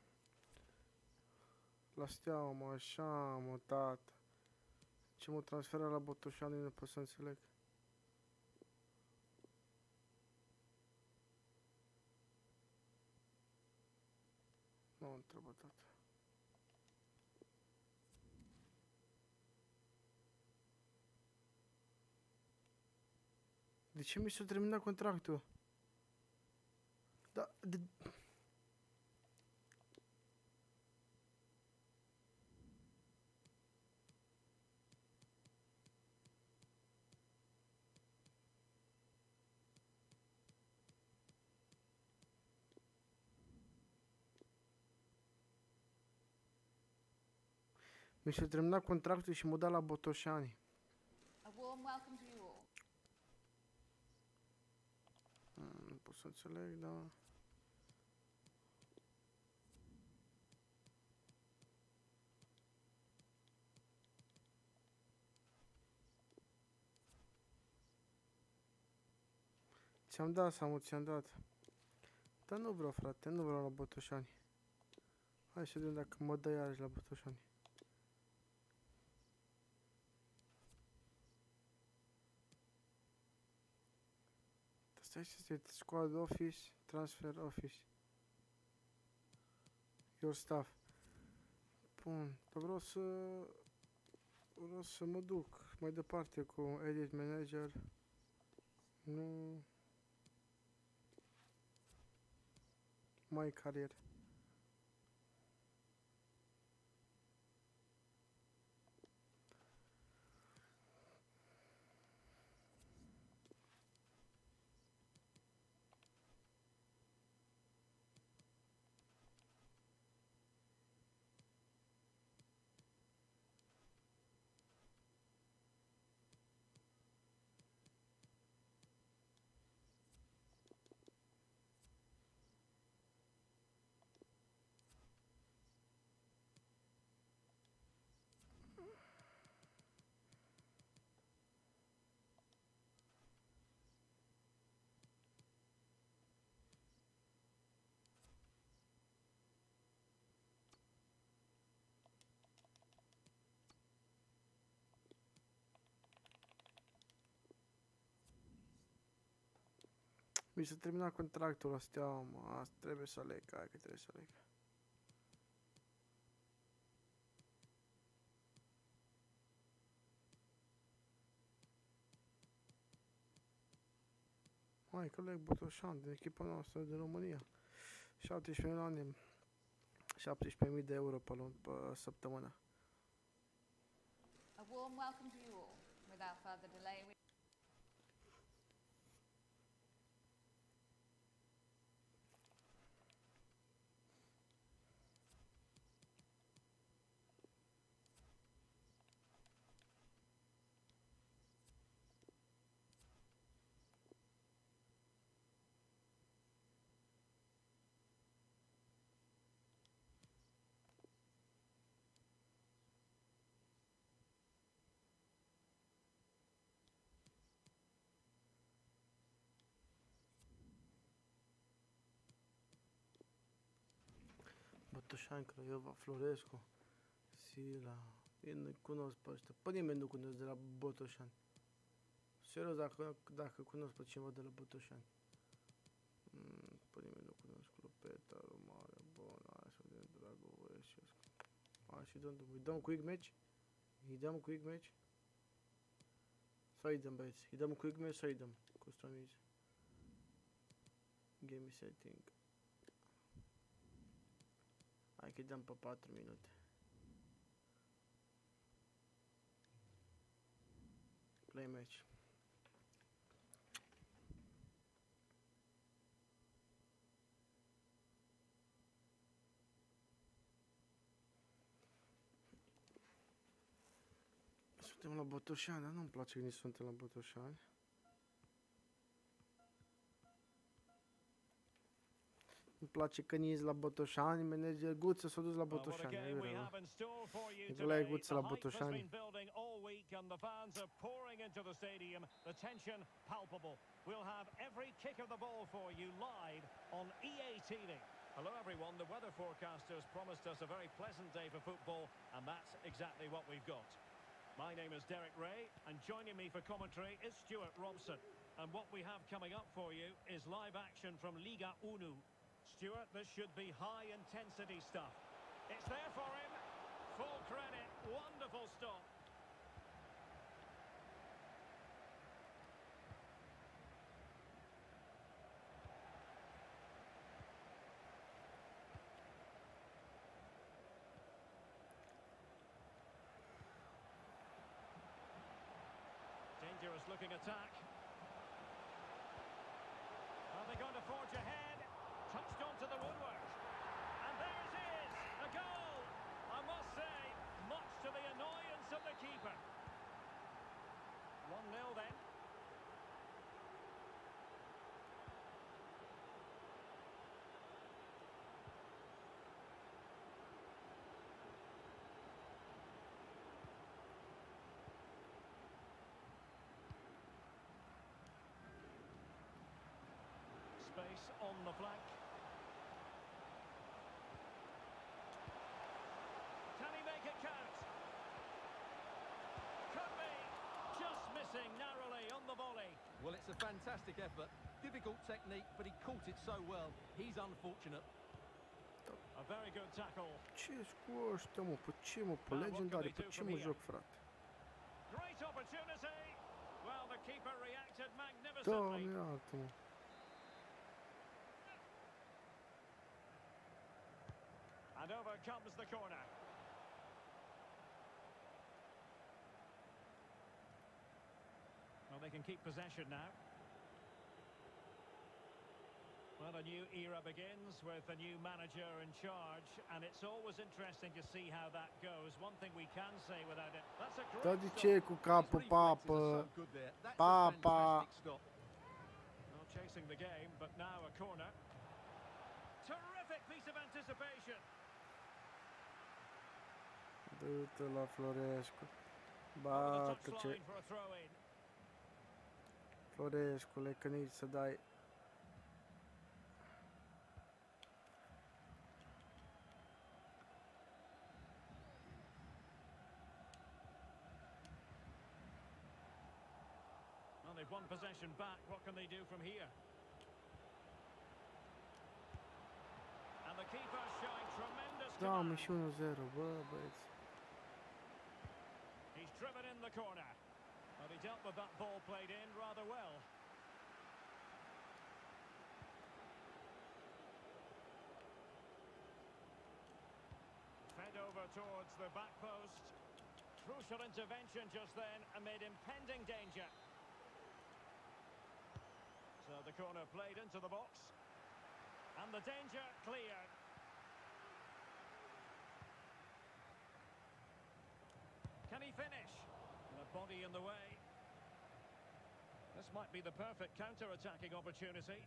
La Steaua, mă, așa, mă, tată. Ce mă transferă la Botoșani, nu pot să înțeleg. Nu mă întrebă, tată. De ce mi s-a terminat contractul? Da, de... Mi s-a terminat contractul și m-a dat la Botoșani. A warm welcome to you all. Mm, nu pot să înțeleg, da. Ți-am dat, Samu, ți-am dat. Dar nu vreau, frate, nu vreau la Botoșani. Hai să vedem dacă mă dă iarăși la Botoșani. Stai să stai, squad office, transfer office. Your stuff. Bun, dar vreau să... Vreau să mă duc mai departe cu edit manager. Nu. Mai carier. Mi s-a terminat contractul la Steaua, mă, asta trebuie să aleg, hai că trebuie să aleg. Hai că aleg Botoșan, din echipa noastră din România. șaptesprezece milioane, șaptesprezece mii de euro pe, luni, pe săptămână. A warm welcome to you all. Without further delay, we... Botoșani, Craiova, Florescu, Sila, eu nu cunosc pe ăștia, pe nimeni nu cunosc de la Botoșani. Serios, dacă, dacă cunosc pe cineva de la Botoșani. Mm, pe nimeni nu cunosc, Clupeta, Romarea, Bona, așa de Dragovești. Hai și dăm, îi dăm quick match? Îi dăm quick match? Sau îi dăm, băieți? Îi dăm quick match sau îi dăm? Customize. Game setting. Hai că-i dăm pe patru minute. Play match. Suntem la Botoșani, dar nu-mi place când suntem la Botoșani. Îmi place că nici la Botoșani, manager Guță s-a dus la Botoșani. Nicolae Guță la Botoșani. We'll have every kick of the ball for you live on E A T V. Hello everyone, the weather forecasters promised us a very pleasant day for football, and that's exactly what we've got. My name is Derek Ray, and joining me for commentary is Stuart Robson. And what we have coming up for you is live action from Liga Unu. Stuart, this should be high-intensity stuff. It's there for him. Full credit. Wonderful stop. Dangerous looking attack. Are they going to forge ahead? Touched onto the woodwork. And there it is, a goal. I must say, much to the annoyance of the keeper. one nil then. Space on the flank. Can he make it count? Could be. Just missing narrowly on the volley. Well, it's a fantastic effort. Difficult technique, but he caught it so well. He's unfortunate. A very good tackle. Ce-s cu ăștia, mă? Pe ce, mă? Pe legendari? Pe ce mă joc, frate? Great opportunity. Well, the keeper reacted magnificently. Dominatul. And over comes the corner. Well, they can keep possession now. Well, a new era begins with a new manager in charge, and it's always interesting to see how that goes. One thing we can say without it, that's a great Dă-i stop. ce cu capul, papă. Papa. Not chasing the game, but now a corner. Terrific piece of anticipation. Du-te la Florescu. Over the Bată-ce. touchline for a throw-in. Florescule, că nici să dai. Well, they've won possession back. What can they do from here? And the keeper showing tremendous Da, mă, command. și unu zero, bă, băieți. He's driven in the corner. But he dealt with that ball played in rather well. Fed over towards the back post. Crucial intervention just then amid impending danger. So the corner played into the box. And the danger cleared. Can he finish? The body in the way. This might be the perfect counter-attacking opportunity.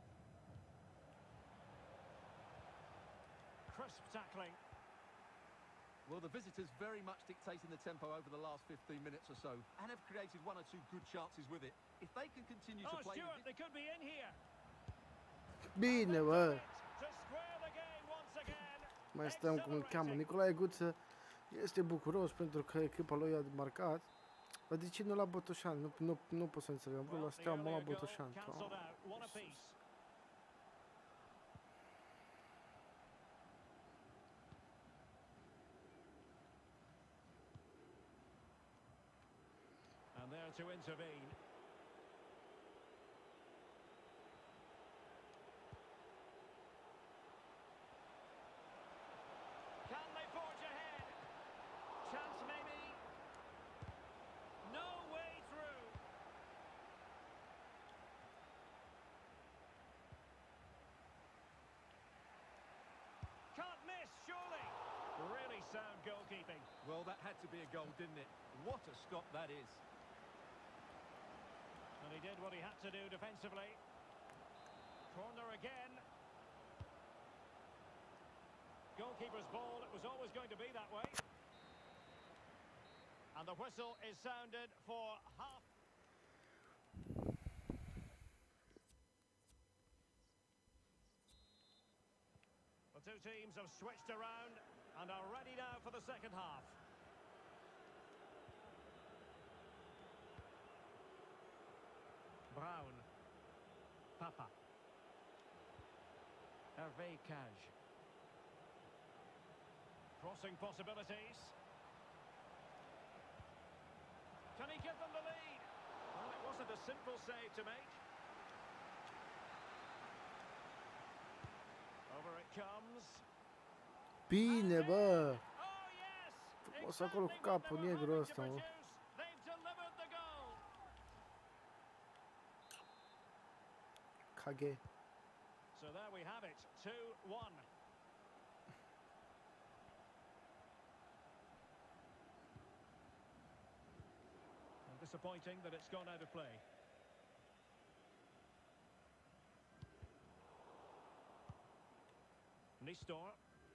Crisp tackling. Well, the visitors very much dictating the tempo over the last fifteen minutes or so and have created one or two good chances with it. If they can continue to Oh, play... Stuart, they could be in here. Bine, bă. To square the game once again. Mai stăm cum îl cheamă. Nicolae Guță este bucuros pentru că echipa lui a marcat. Dar de ce nu la Botoșan? Nu, nu, nu pot să înțeleg. Am vrut la Steaua, mă la Botoșan. Cancelled out, one apiece. And there to intervene. Can they forge ahead? Chance maybe. No way through. Can't miss, surely. Really sound goalkeeping. Well, that had to be a goal, didn't it? What a stop that is. And he did what he had to do defensively. Corner again. Goalkeeper's ball, it was always going to be that way. And the whistle is sounded for half. The two teams have switched around and are ready now for the second half. Brown. Papa. Hervé Cage. Crossing possibilities. Can he give them the lead? Well, it wasn't a simple save to make. Over it comes. Bine, bă. Oh, yes! Frumos acolo cu capul negru ăsta, mă. They've delivered the goal. Kage. So there we have it, two one. And disappointing that it's gone out of play. Nistor.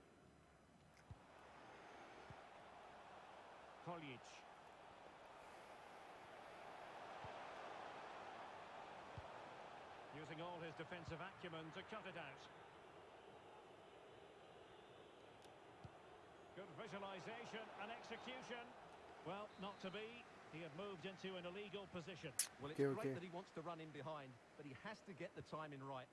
Koljic. Using all his defensive acumen to cut it out. Good visualisation and execution. Well, not to be. He had moved into an illegal position. Well, it's Okay, great okay. that he wants to run in behind, but he has to get the timing right.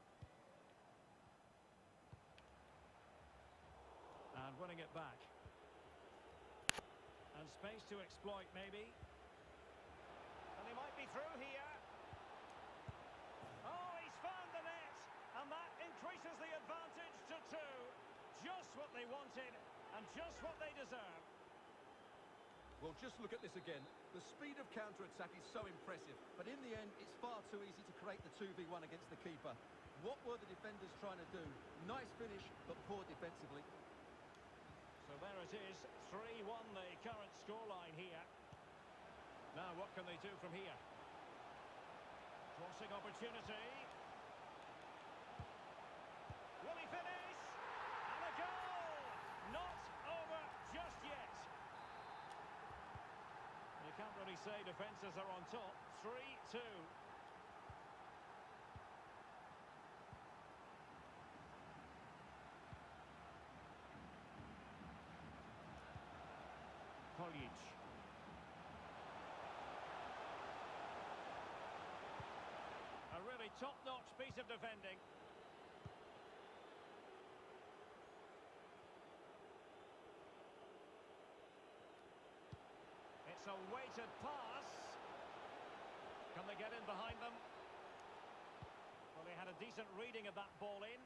And winning it back. And space to exploit, maybe. And he might be through here. Oh, he's found the net, and that increases the advantage to two. Just what they wanted, and just what they deserve. Well, just look at this again. The speed of counter-attack is so impressive, but in the end, it's far too easy to create the two v one against the keeper. What were the defenders trying to do? Nice finish, but poor defensively. So there it is, three one the current scoreline here. Now, what can they do from here? Crossing opportunity. Will he finish? And a goal! Not over just yet. You can't really say defences are on top. three two. Koljic. A really top-notch piece of defending. It's a weighted pass. Can they get in behind them? Well, they had a decent reading of that ball in.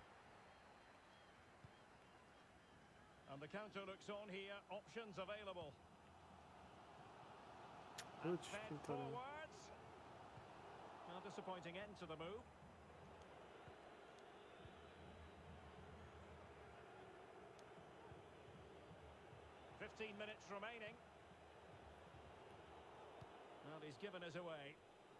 And the counter looks on here. Options available. And fed forwards. A disappointing end to the move. Fifteen minutes remaining. Well, he's given us away.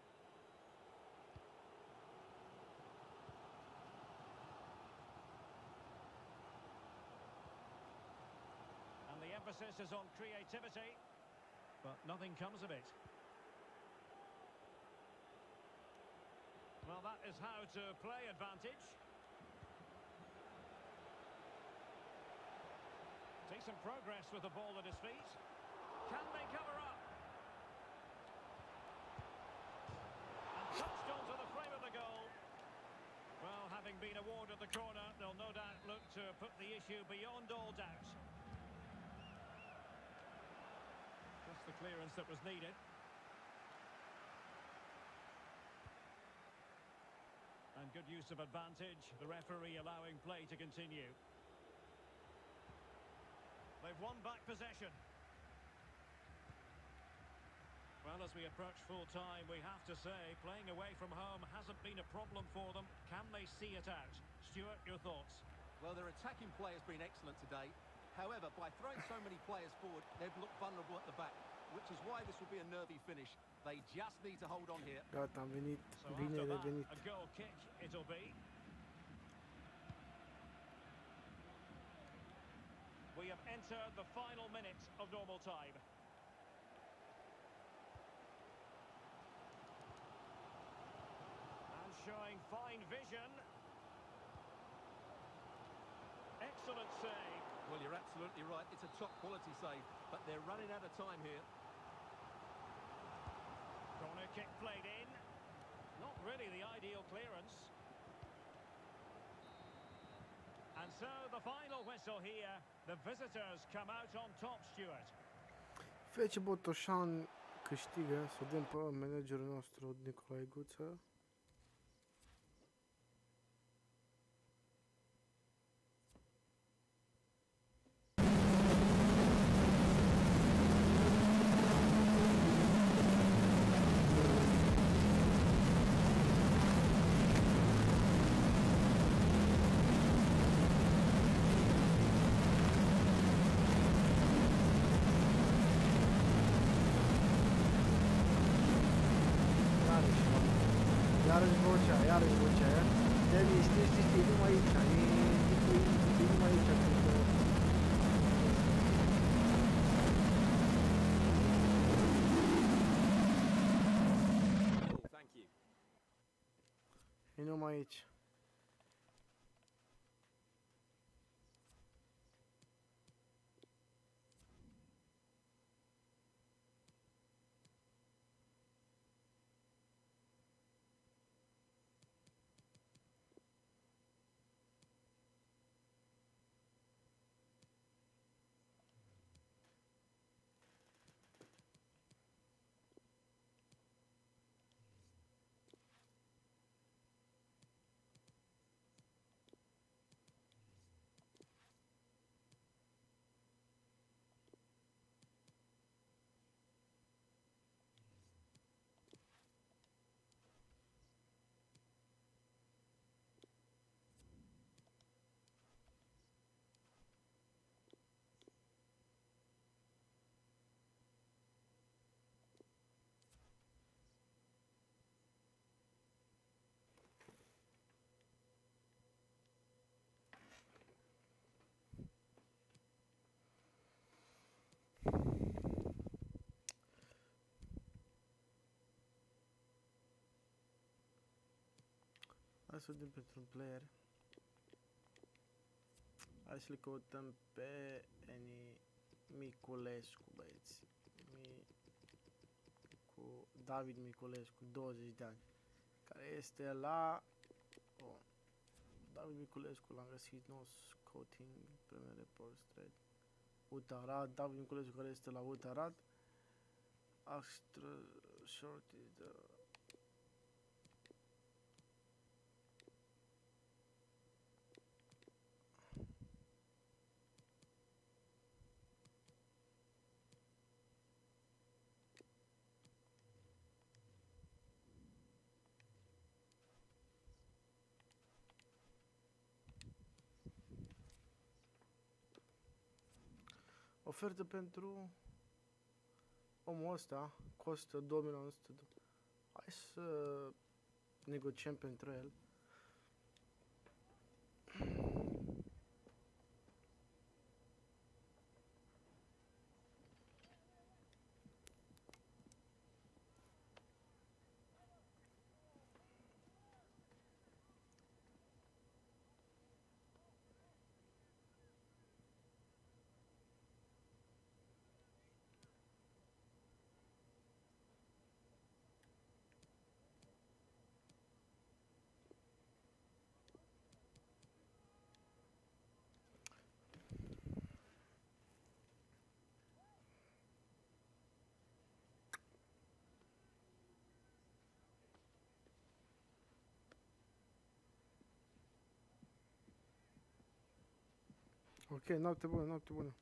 And the emphasis is on creativity, but nothing comes of it. Well, that is how to play advantage. Decent progress with the ball at his feet. Can they cover up? And touched onto the frame of the goal. Well, having been awarded the corner, they'll no doubt look to put the issue beyond all doubt. Just the clearance that was needed. And good use of advantage, the referee allowing play to continue. They've won back possession. Well, as we approach full time, we have to say, playing away from home hasn't been a problem for them. Can they see it out? Stuart, your thoughts? Well, their attacking play has been excellent today. However, by throwing so many players forward, they've looked vulnerable at the back, which is why this will be a nervy finish. They just need to hold on here. Gata, am venit, So bine after that, revenit. a goal kick it'll be. We have entered the final minute of normal time. And showing fine vision. Excellent save. Well, you're absolutely right. It's a top quality save, but they're running out of time here. Corner kick played in. Not really the ideal clearance. And so the final whistle here. The visitors come out on top, Stuart. F C Botoșan câștigă, să vedem pe managerul nostru, Nicolae Guță. Iarăși vocea, iarăși vocea aia. Dani, știi, știi, știi, numai aici, e, e, e, e numai aici, cred că... Thank you. E numai aici. să din pentru un player. Hai să le căutăm pe Eni Miculescu, băieți. Mi... cu David Miculescu, douăzeci de ani. Care este la... Oh. David Miculescu, l-am găsit, nou scouting, Premier Report Straight. Utarad, David Miculescu care este la Utarad. Extra short is the... Ofertă pentru omul ăsta costă două milioane o sută. Hai să negociem pentru el. Ok, noapte bună, noapte bună.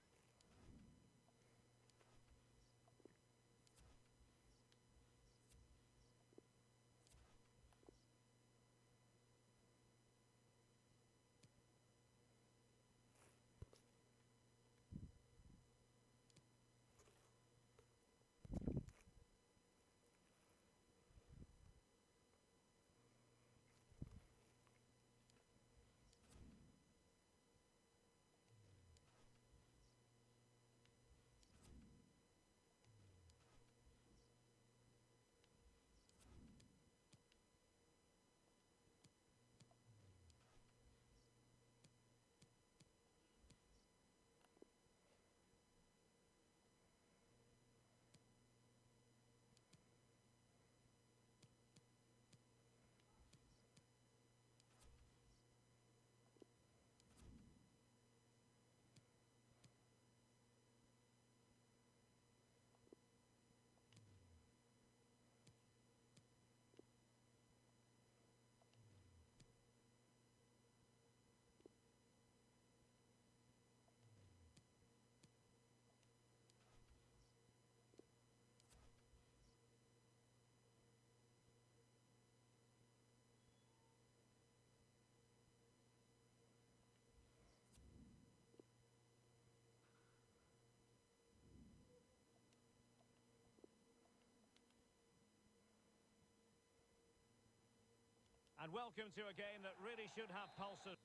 And welcome to a game that really should have pulses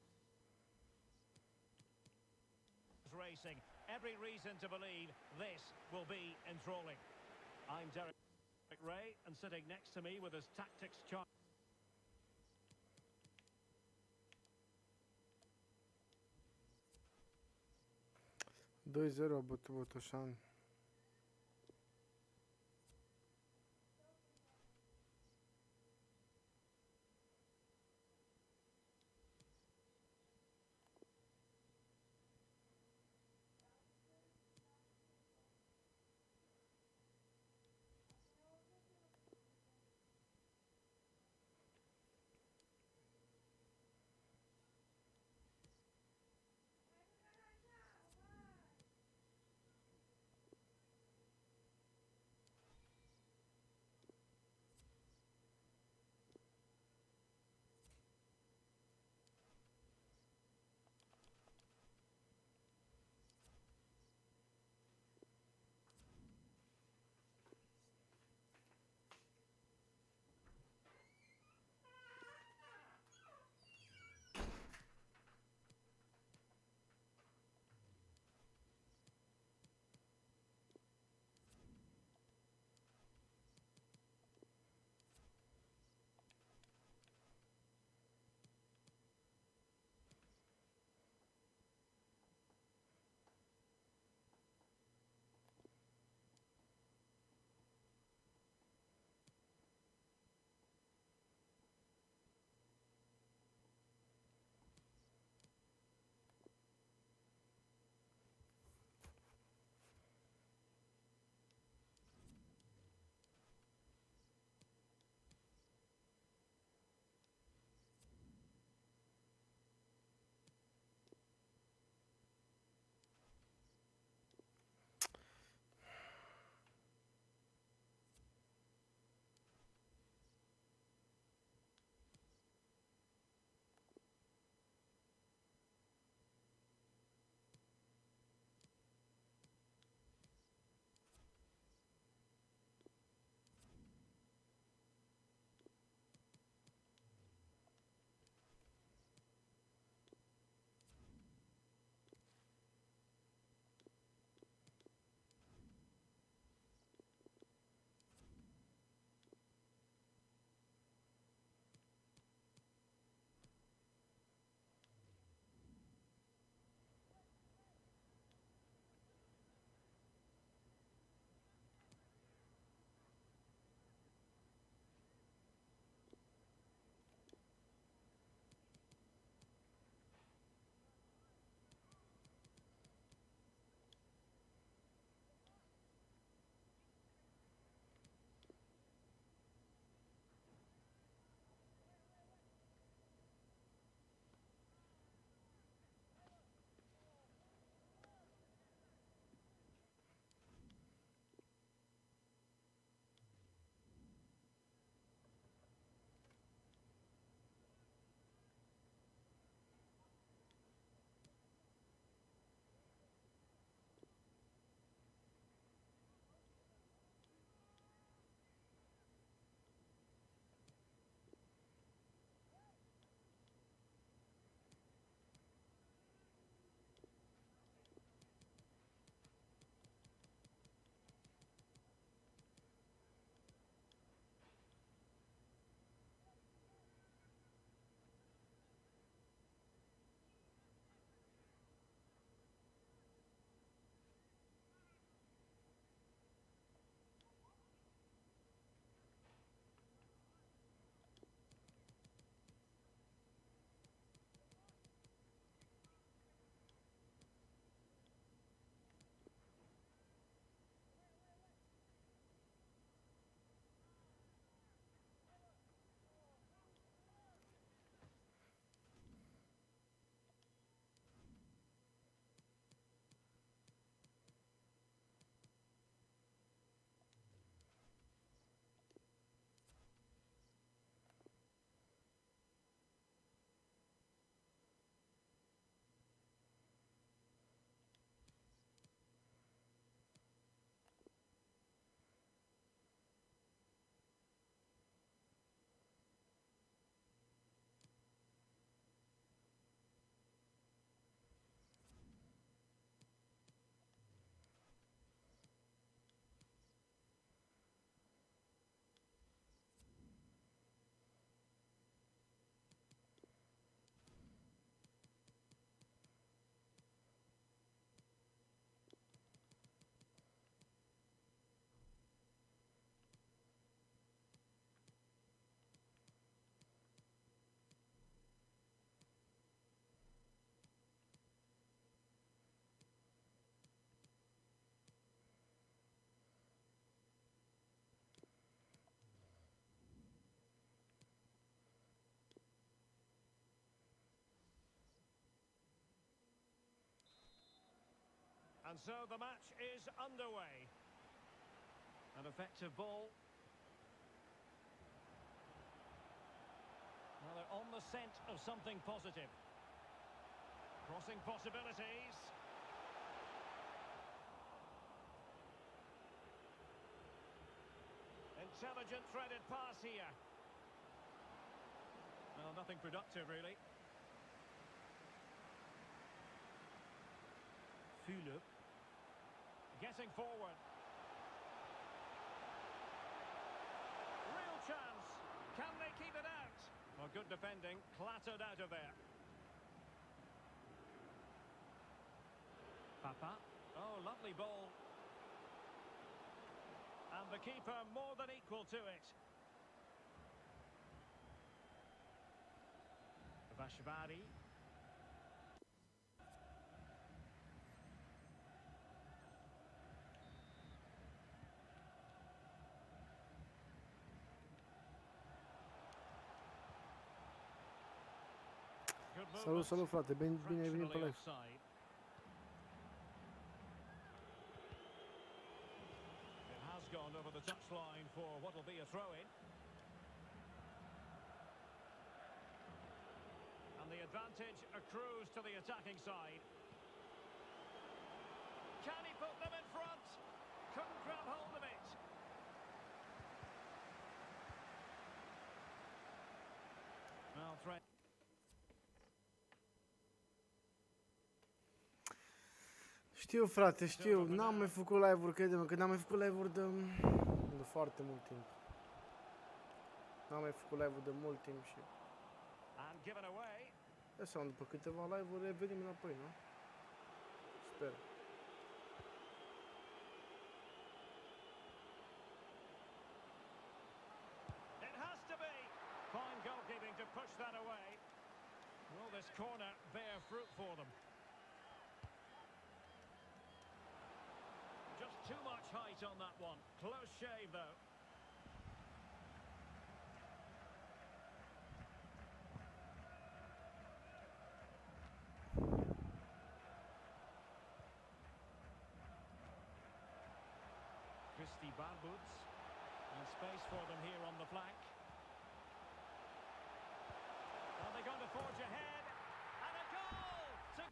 racing. Every reason to believe this will be enthralling. I'm Derek Ray, and sitting next to me with his tactics chart. doi zero a bătut Botoșan. And so the match is underway. An effective ball. Well, they're on the scent of something positive. Crossing possibilities. Intelligent threaded pass here. Well, nothing productive, really. Philipp. Getting forward. Real chance. Can they keep it out? Well, good defending. Clattered out of there. Papa. Oh, lovely ball. And the keeper more than equal to it. Vashvari. Salut, salut frate, bine, bine ai venit pe live. It has gone over the touchline for what will be a throw-in. And the advantage accrues to the attacking side. Can he put them in front? Couldn't grab hold of it. Well, threat. Știu, frate, știu. N-am mai făcut live-uri, crede-mă, că n-am mai făcut live-uri de, de foarte mult timp. N-am mai făcut live-uri de mult timp și... E seama, după câteva live-uri revenim înapoi, nu? Sper. It has to be. Fine goalkeeping to push that away. Will this corner bear fruit for them? Just too much height on that one. Close shave, though. Christy Barbuds. And space for them here on the flank. Are they going to forge ahead? And a goal! To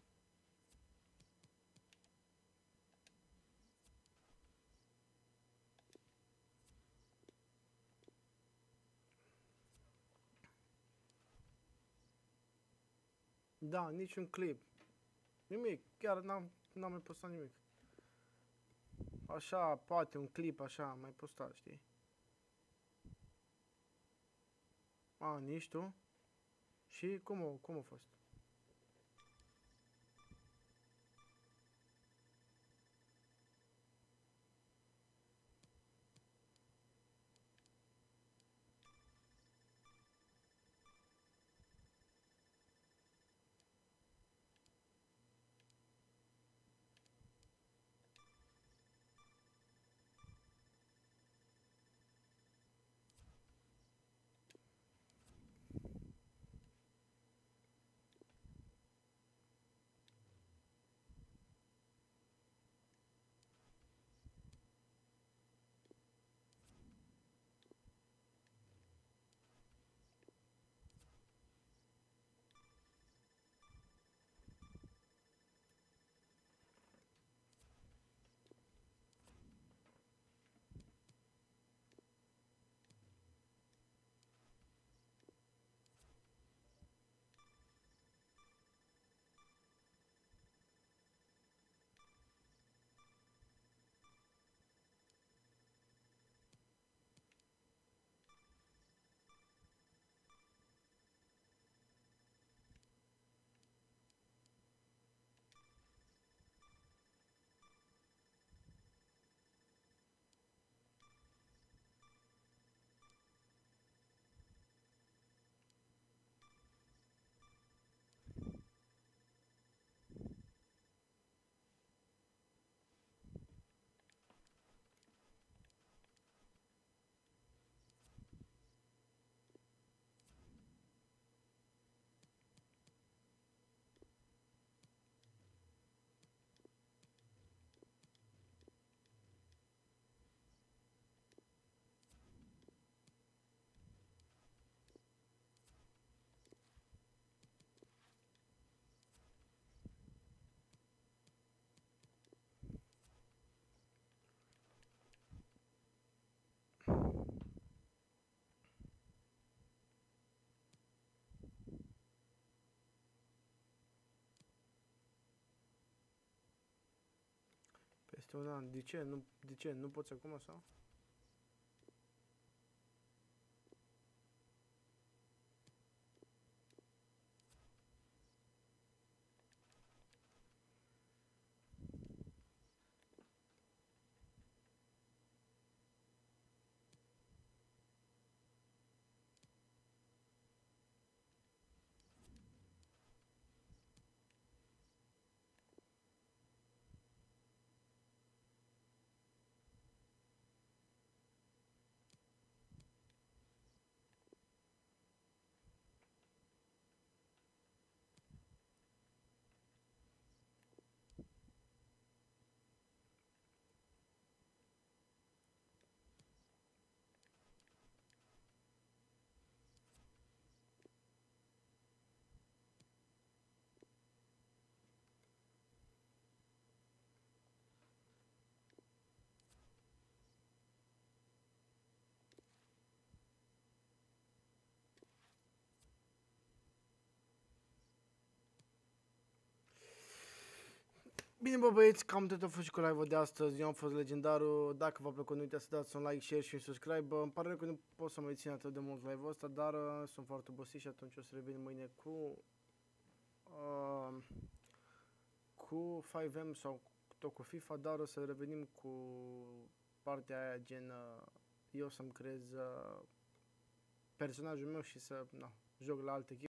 Da, niciun clip. Nimic, chiar n-am n-am mai postat nimic. Așa, poate un clip așa, am mai postat, știi? A, nici tu? Și cum o, cum a fost? Peste un an. De ce? Nu, de ce? Nu poți acum sau? Bine, bă băieți, cam tot a fost și cu live-ul de astăzi. Eu am fost Legendarul. Dacă v-a plăcut, nu uitați să dați un like, share și un subscribe. Îmi pare rău că nu pot să mai țin atât de mult live-ul ăsta, dar uh, sunt foarte obosit și atunci o să revin mâine cu uh, cu cinci M sau tot cu FIFA, dar o să revenim cu partea aia gen uh, eu să-mi creez uh, personajul meu și să na, joc la alte echipe.